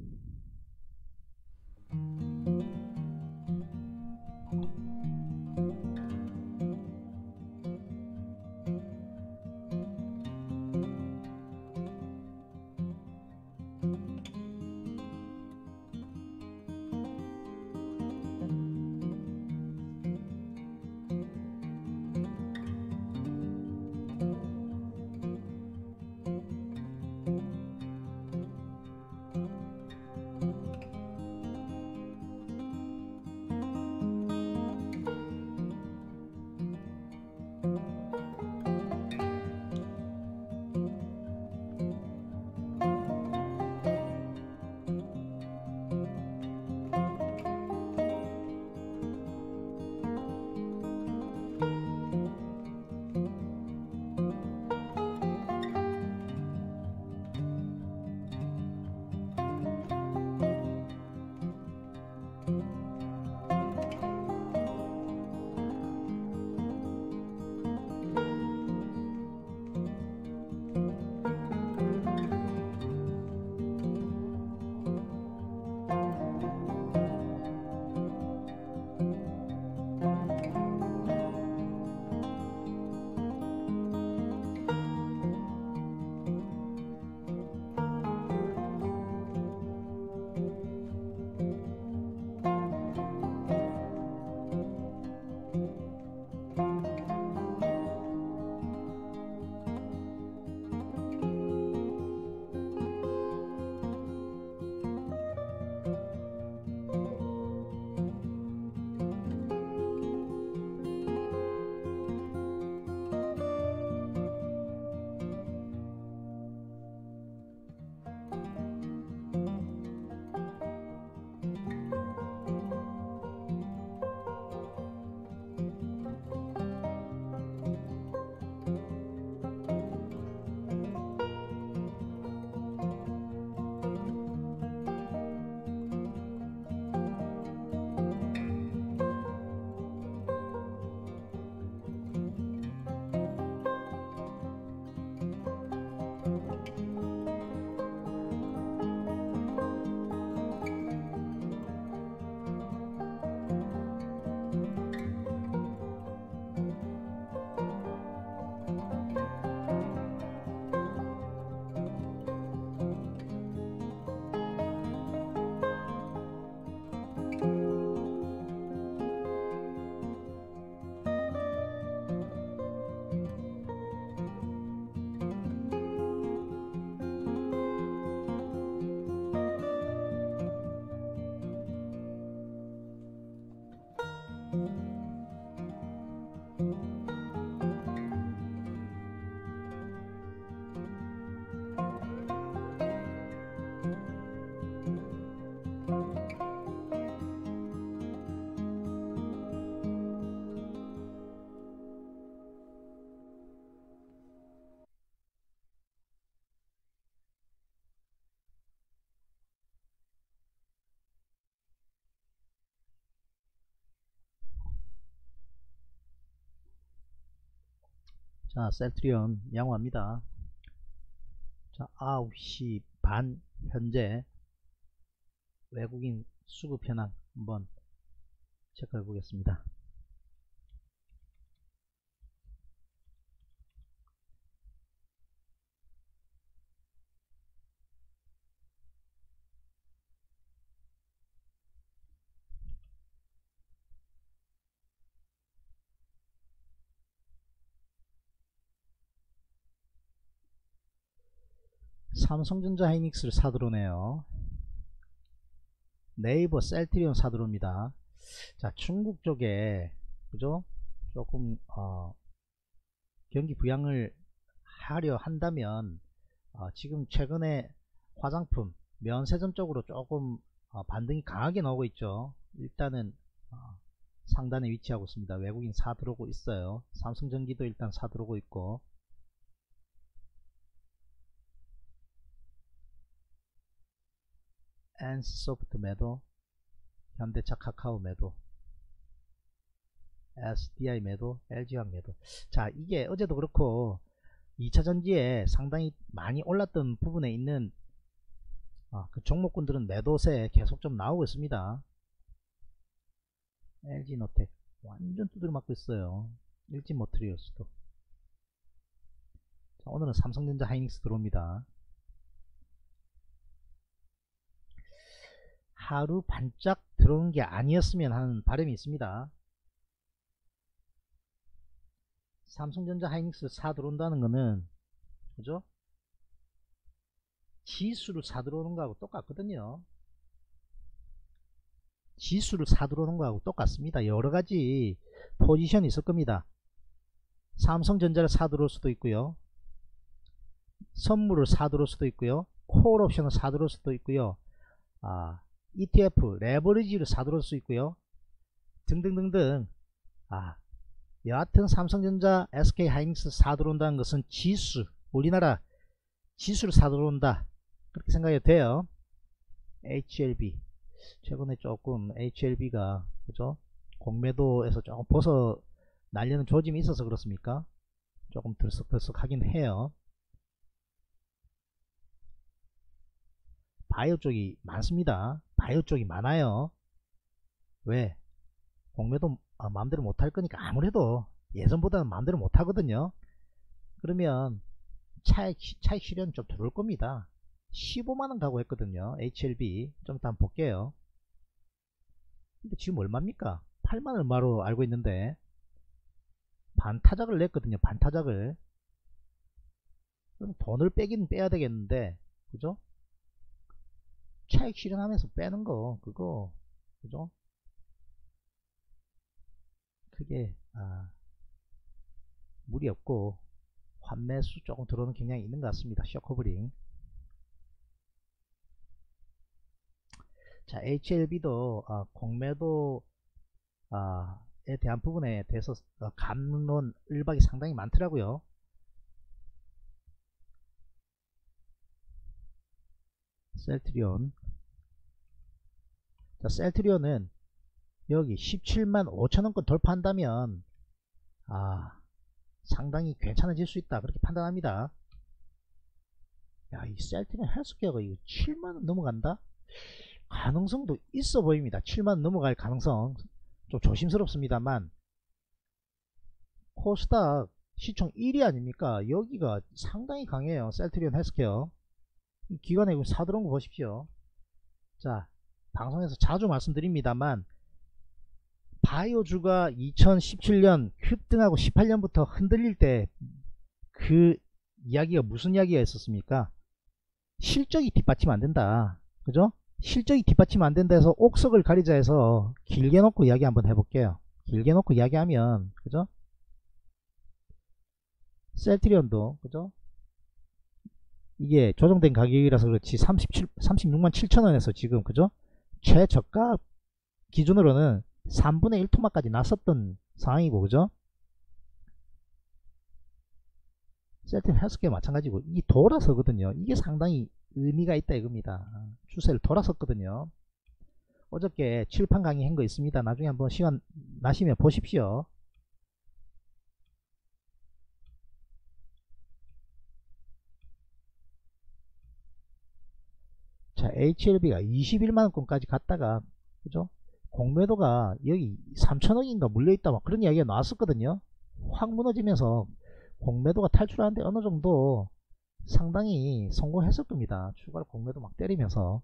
자, 셀트리온 양호합니다. 자, 아홉 시 반 현재 외국인 수급 현황 한번 체크해 보겠습니다. 삼성전자 하이닉스를 사들어오네요. 네이버 셀트리온 사들어옵니다. 자, 중국 쪽에 그죠? 조금 어, 경기 부양을 하려 한다면 어, 지금 최근에 화장품, 면세점 쪽으로 조금 어, 반등이 강하게 나오고 있죠. 일단은 어, 상단에 위치하고 있습니다. 외국인 사들어오고 있어요. 삼성전기도 일단 사들어오고 있고, 엔씨소프트 매도, 현대차 카카오 매도, 에스디아이 매도, 엘지화학 매도. 자, 이게 어제도 그렇고 이차 전지에 상당히 많이 올랐던 부분에 있는 아, 그 종목군들은 매도세 계속 좀 나오고 있습니다. 엘지노텍 완전 두드려 맞고 있어요. 일진머트리얼스도. 자, 오늘은 삼성전자 하이닉스 들어옵니다. 하루 반짝 들어온 게 아니었으면 하는 바람이 있습니다. 삼성전자 하이닉스 사 들어온다는 거는 그죠? 지수를 사 들어오는 거하고 똑같거든요. 지수를 사 들어오는 거하고 똑같습니다. 여러가지 포지션이 있을 겁니다. 삼성전자를 사 들어올 수도 있고요, 선물을 사 들어올 수도 있고요, 콜 옵션을 사 들어올 수도 있고요, 아, 이티에프 레버리지를 사 들어올 수 있고요, 등등등등. 아, 여하튼 삼성전자 에스케이 하이닉스 사 들어온다는 것은 지수, 우리나라 지수를 사 들어온다, 그렇게 생각해도 돼요. 에이치엘비 최근에 조금 에이치엘비가 그죠, 공매도에서 조금 벗어 날려는 조짐이 있어서 그렇습니까? 조금 들썩들썩 하긴 해요. 바이오 쪽이 많습니다. 바이오 쪽이 많아요. 왜? 공매도 아, 마음대로 못할 거니까 아무래도 예전보다는 마음대로 못하거든요. 그러면 차익, 차익 실현 좀 들어올 겁니다. 십오만원 가고 했거든요. 에이치엘비 좀 이따 한번 볼게요. 근데 지금 얼마입니까? 팔만 얼마로 알고 있는데 반타작을 냈거든요. 반타작을. 그럼 돈을 빼긴 빼야 되겠는데 그죠? 차익 실현하면서 빼는 거 그거 그죠? 크게 아, 무리 없고 환매수 조금 들어오는 경향이 있는 것 같습니다. 쇼커버링. 자, 에이치엘비도 아, 공매도 아, 에 대한 부분에 대해서 어, 감론 을박이 상당히 많더라고요. 셀트리온. 자, 셀트리온은 여기 십칠만 오천원권 돌파한다면 아, 상당히 괜찮아질 수 있다, 그렇게 판단합니다. 야, 이 셀트리온 헬스케어가 이거 칠만원 넘어간다? 가능성도 있어 보입니다. 칠만원 넘어갈 가능성 좀 조심스럽습니다만, 코스닥 시총 일 위 아닙니까? 여기가 상당히 강해요. 셀트리온 헬스케어 이 기관에 사들어온 거 보십시오. 자, 방송에서 자주 말씀드립니다만 바이오주가 이천십칠년 급등하고 십팔년부터 흔들릴 때 그 이야기가 무슨 이야기가 있었습니까? 실적이 뒷받침 안된다, 그죠? 실적이 뒷받침 안된다 해서 옥석을 가리자 해서 길게 놓고 이야기 한번 해볼게요. 길게 놓고 이야기하면 그죠? 셀트리온도 그죠? 이게 조정된 가격이라서 그렇지 삼십칠, 삼십육만 칠천원에서 지금 그죠? 최저가 기준으로는 삼분의 일 토막까지 났었던 상황이고 그죠? 셀트리온 헬스케어 마찬가지고 이 돌아서거든요. 이게 상당히 의미가 있다 이겁니다. 추세를 돌아섰거든요. 어저께 칠판 강의 한 거 있습니다. 나중에 한번 시간 나시면 보십시오. 자, 에이치엘비가 이십일만원권까지 갔다가 그죠? 공매도가 여기 삼천억인가 물려있다 막 그런 이야기가 나왔었거든요. 확 무너지면서 공매도가 탈출하는데 어느정도 상당히 성공했을 겁니다. 추가로 공매도 막 때리면서.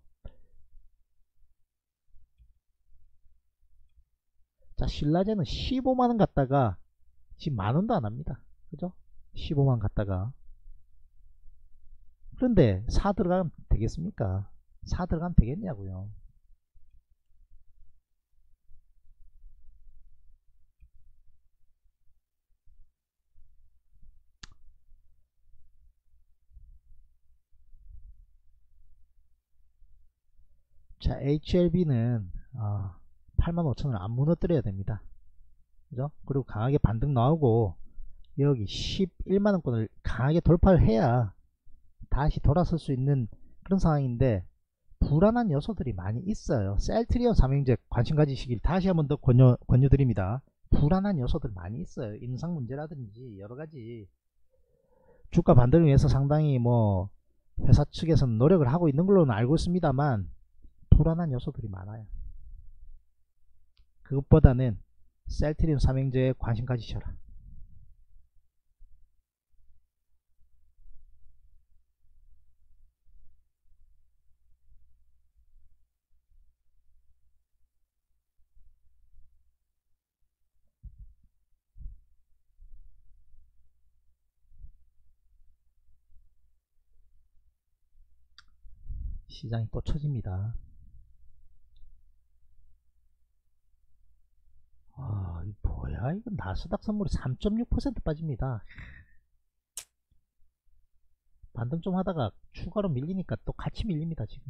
자, 신라제는 십오만원 갔다가 지금 만원도 안합니다. 그죠? 십오만 갔다가. 그런데 사 들어가면 되겠습니까? 사 들어가면 되겠냐고요. 자, 에이치엘비는 어, 팔만 오천원을 안 무너뜨려야 됩니다. 그죠? 그리고 강하게 반등 나오고 여기 십일만원권을 강하게 돌파를 해야 다시 돌아설 수 있는 그런 상황인데 불안한 요소들이 많이 있어요. 셀트리온 삼형제 관심 가지시길 다시 한번 더 권유, 권유드립니다. 불안한 요소들 많이 있어요. 인상 문제라든지 여러가지 주가 반등을 위해서 상당히 뭐 회사 측에서는 노력을 하고 있는 걸로는 알고 있습니다만 불안한 요소들이 많아요. 그것보다는 셀트리온 삼형제에 관심 가지셔라. 시장이 또 처집니다. 아, 이 뭐야? 이거 나스닥 선물이 삼 점 육 퍼센트 빠집니다. 반등 좀 하다가 추가로 밀리니까 또 같이 밀립니다, 지금.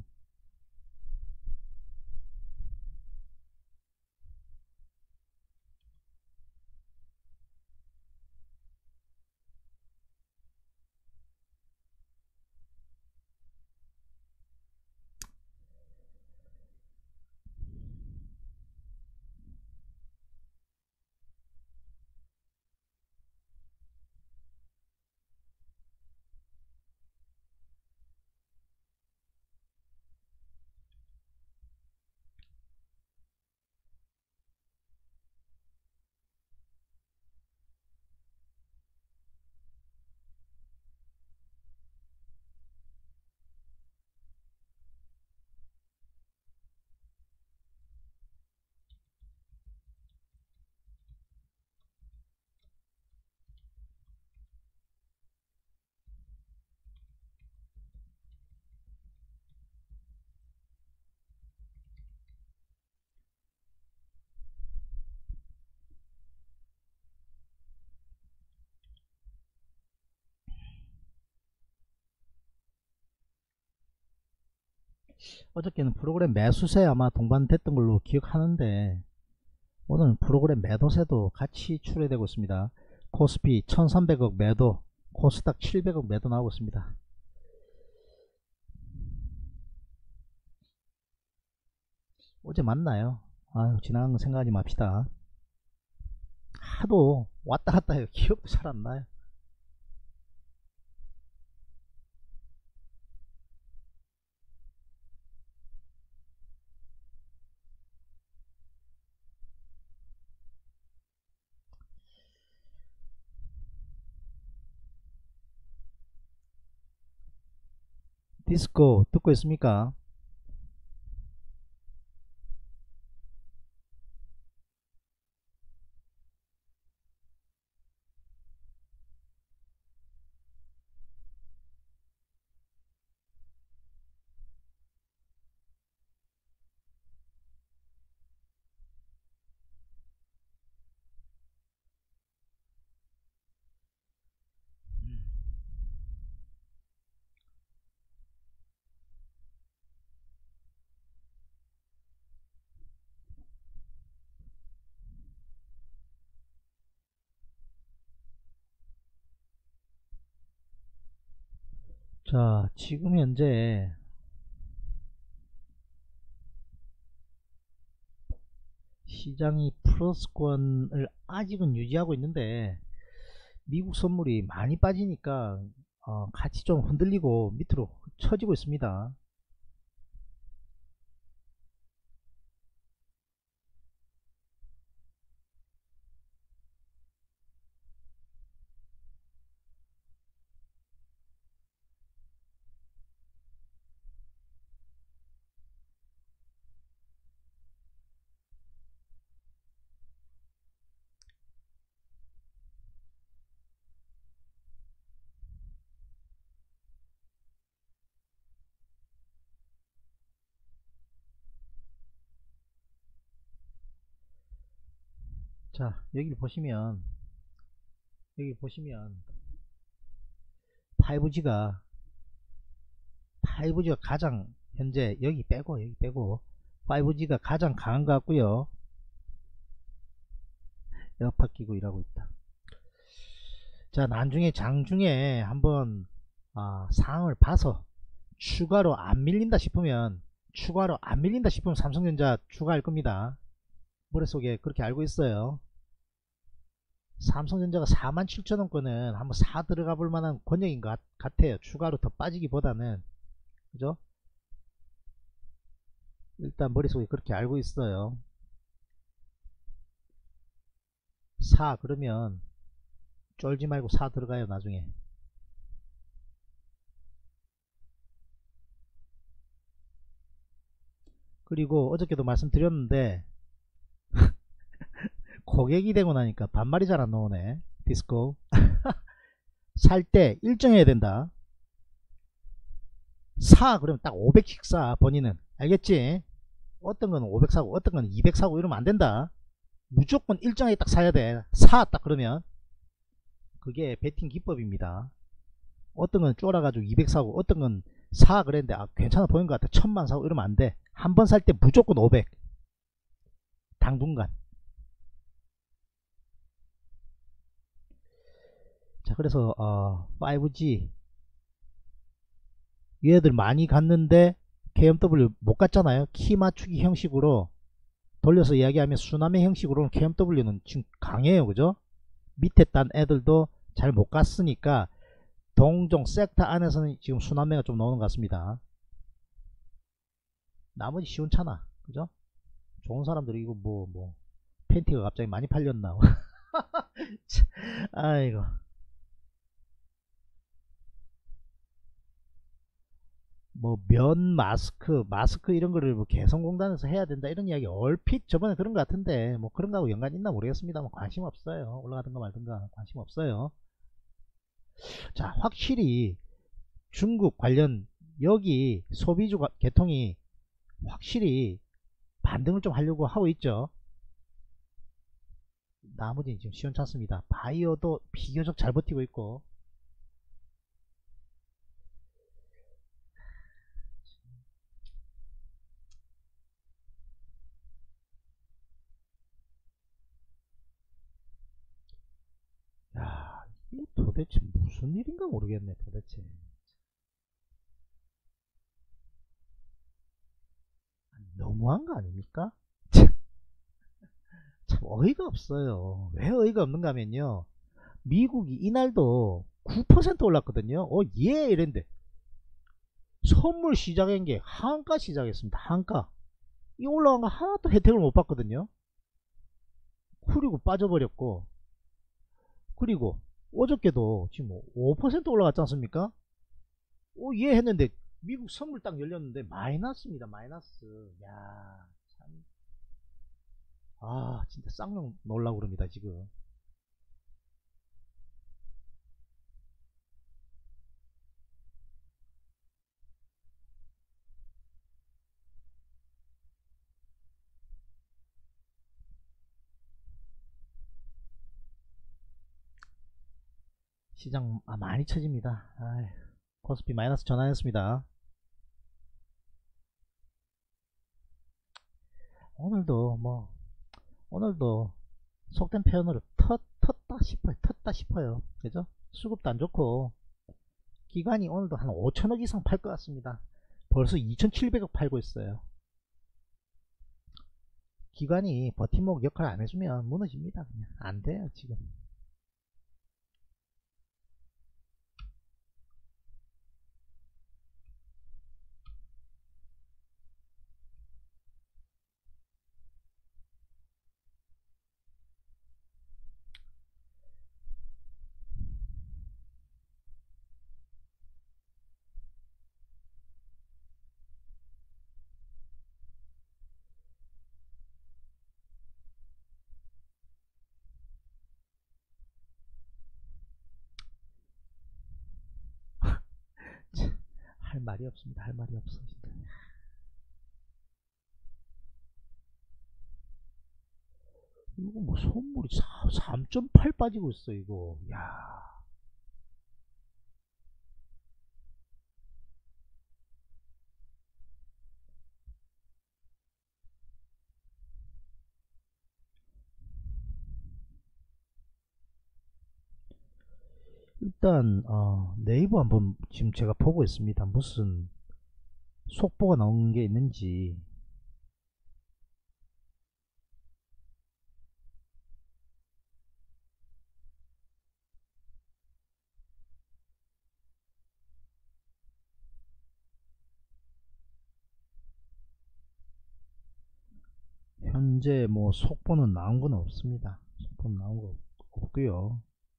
어저께는 프로그램 매수세 아마 동반됐던 걸로 기억하는데 오늘은 프로그램 매도세도 같이 출회되고 있습니다. 코스피 천삼백억 매도, 코스닥 칠백억 매도 나오고 있습니다. 어제 맞나요? 아유, 지나간 거 생각하지 맙시다. 하도 왔다 갔다 해요. 기억도 잘 안 나요. 디스코 듣고 있습니까? 자, 지금 현재 시장이 플러스권을 아직은 유지하고 있는데 미국 선물이 많이 빠지니까 어, 같이 좀 흔들리고 밑으로 처지고 있습니다. 자, 여기를 보시면 여기 보시면 파이브지가 파이브지가 가장 현재 여기 빼고 여기 빼고 파이브지가 가장 강한 것 같고요. 에어팟 끼고 일하고 있다. 자, 나중에 장중에 한번 아, 상황을 봐서 추가로 안 밀린다 싶으면 추가로 안 밀린다 싶으면 삼성전자 추가할 겁니다. 머릿속에 그렇게 알고 있어요. 삼성전자가 사만 칠천 원권은 한번 사 들어가 볼 만한 권역인 것 같아요. 추가로 더 빠지기보다는. 그죠? 일단 머릿속에 그렇게 알고 있어요. 사 그러면 쫄지 말고 사 들어가요. 나중에. 그리고 어저께도 말씀드렸는데 고객이 되고 나니까 반말이 잘 안 나오네. 디스코. 살 때 일정해야 된다. 사 그러면 딱 오백씩 사. 본인은 알겠지? 어떤 거는 오백 사고 어떤 거는 이백 사고 이러면 안 된다. 무조건 일정하게 딱 사야 돼. 사 딱 그러면 그게 베팅 기법입니다. 어떤 건 쫄아가지고 이백 사고 어떤 건 사 그랬는데 아 괜찮아 보이는 것 같아 천만 사고 이러면 안 돼. 한 번 살 때 무조건 오백. 당분간. 자 그래서 어, 파이브지 얘들 많이 갔는데 케이엠더블유 못 갔잖아요. 키 맞추기 형식으로 돌려서 이야기하면 수남의 형식으로는 케이엠더블유는 지금 강해요. 그죠? 밑에 딴 애들도 잘 못 갔으니까 동종 섹터 안에서는 지금 수남매가 좀 나오는 것 같습니다. 나머지 시원찮아. 그죠? 좋은 사람들이 이거 뭐 뭐 팬티가 갑자기 많이 팔렸나. 아이고. 뭐 면 마스크 마스크 이런 거를 뭐 개성공단에서 해야 된다 이런 이야기 얼핏 저번에 들은 것 같은데 뭐 그런 거하고 연관 있나 모르겠습니다만 관심 없어요. 올라가든가 말든가 관심 없어요. 자 확실히 중국 관련 여기 소비주 계통이 확실히 반등을 좀 하려고 하고 있죠. 나머지는 지금 시원찮습니다. 바이오도 비교적 잘 버티고 있고. 야, 이게 도대체 무슨 일인가 모르겠네, 도대체. 너무한 거 아닙니까? 참, 참 어이가 없어요. 왜 어이가 없는가 하면요. 미국이 이날도 구 퍼센트 올랐거든요. 어, 예, 이랬는데. 선물 시작한 게 한가 시작했습니다. 한가. 이 올라간 거 하나도 혜택을 못 받거든요. 그리고 빠져버렸고. 그리고 어저께도 지금 뭐 오 퍼센트 올라갔지 않습니까? 오, 예 했는데 미국 선물 딱 열렸는데 마이너스입니다. 마이너스. 야, 참. 아, 진짜 쌍욕 놀라고 그럽니다, 지금. 시장 아, 많이 처집니다. 아휴, 코스피 마이너스 전환했습니다. 오늘도 뭐 오늘도 속된 표현으로 텄, 텄다 싶어요. 텄다 싶어요. 그죠? 수급도 안 좋고 기관이 오늘도 한 오천억 이상 팔 것 같습니다. 벌써 이천칠백억 팔고 있어요. 기관이 버팀목 역할 안 해주면 무너집니다. 그냥 안 돼요 지금. 할 말이 없습니다. 할 말이 없어 진짜. 이거 뭐 선물이 삼 점 팔 빠지고 있어 이거. 야. 일단 어, 네이버 한번 지금 제가 보고 있습니다. 무슨 속보가 나온 게 있는지. 현재 뭐 속보는 나온 건 없습니다. 속보는 나온 거 없고요.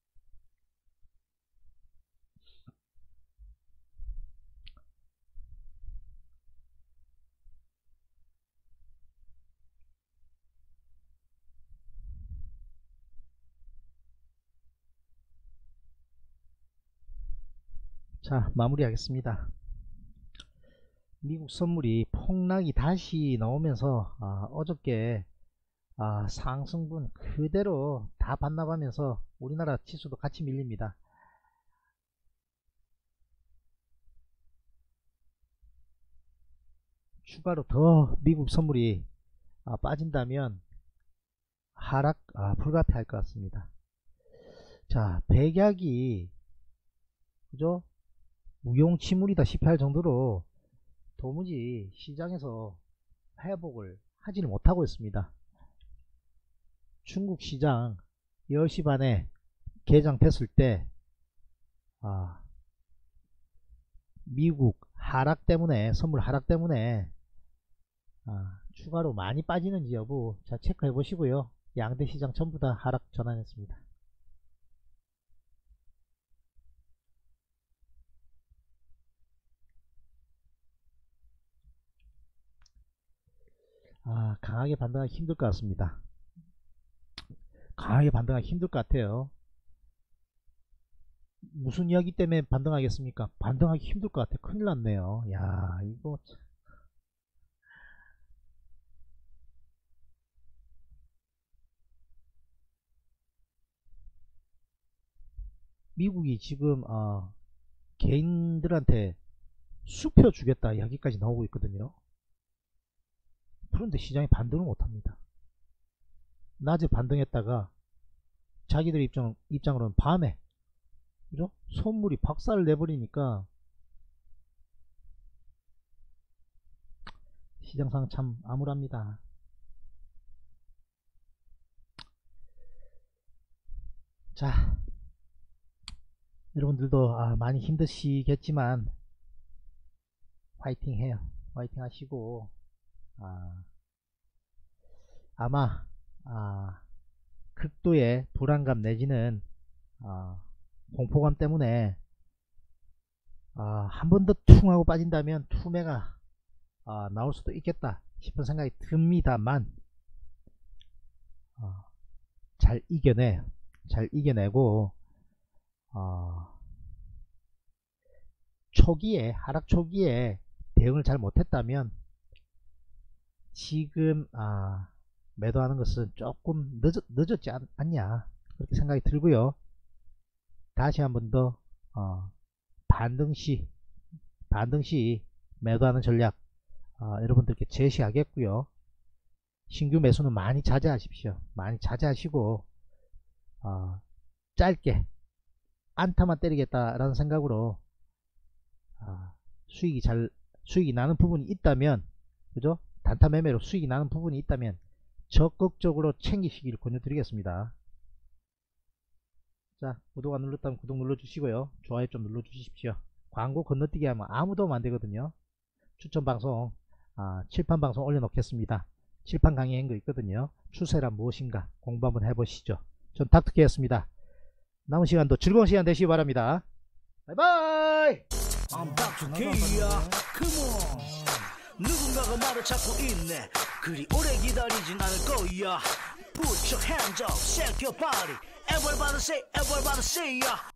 자, 마무리하겠습니다. 미국 선물이 폭락이 다시 나오면서 아, 어저께 아, 상승분 그대로 다 반납하면서 우리나라 지수도 같이 밀립니다. 추가로 더 미국 선물이 아, 빠진다면 하락 아, 불가피할 것 같습니다. 자, 백약이 그죠? 무용지물이다시피 할 정도로 도무지 시장에서 회복을 하지를 못하고 있습니다. 중국 시장 열 시 반에 개장됐을 때 아, 미국 하락 때문에 선물 하락 때문에 아, 추가로 많이 빠지는지 여부 자 체크해 보시고요. 양대 시장 전부 다 하락 전환했습니다. 아, 강하게 반등하기 힘들 것 같습니다. 강하게 반등하기 힘들 것 같아요. 무슨 이야기 때문에 반등하겠습니까? 반등하기 힘들 것 같아. 큰일 났네요. 야, 이거 참. 미국이 지금 어, 개인들한테 수표 주겠다 이야기까지 나오고 있거든요. 그런데 시장이 반등을 못합니다. 낮에 반등했다가 자기들 입장, 입장으로는 밤에 그죠? 선물이 박살을 내버리니까 시장상 참 암울합니다. 자, 여러분들도 아, 많이 힘드시겠지만 화이팅 해요. 화이팅 하시고 아, 아마 아, 극도의 불안감 내지는 아, 공포감 때문에 아, 한 번 더 퉁 하고 빠진다면 투매가 아, 나올 수도 있겠다 싶은 생각이 듭니다만 아, 잘 이겨내 잘 이겨내고 어, 초기에 하락 초기에 대응을 잘 못했다면 지금 아, 매도하는 것은 조금 늦었, 늦었지 않, 않냐 그렇게 생각이 들고요. 다시 한 번 더 어, 반등시 반등시 매도하는 전략 어, 여러분들께 제시하겠고요. 신규 매수는 많이 자제하십시오. 많이 자제하시고 어, 짧게 안타만 때리겠다라는 생각으로 어, 수익이 잘 수익이 나는 부분이 있다면 그죠? 단타 매매로 수익이 나는 부분이 있다면 적극적으로 챙기시기를 권유드리겠습니다. 자, 구독 안 눌렀다면 구독 눌러주시고요. 좋아요 좀 눌러주십시오. 광고 건너뛰기 하면 아무도 하면 안되거든요. 추천방송 아, 칠판 방송 올려놓겠습니다. 칠판 강의한 거 있거든요. 추세란 무엇인가 공부 한번 해보시죠. 전 닥터케였습니다. 남은 시간도 즐거운 시간 되시기 바랍니다. 바이바이. I'm 닥터 K야. Come on. 누군가가 나를 찾고 있네. 그리 오래 기다리진 않을 거야. Put your hands up, shake your body. Everybody say, everybody say, yeah.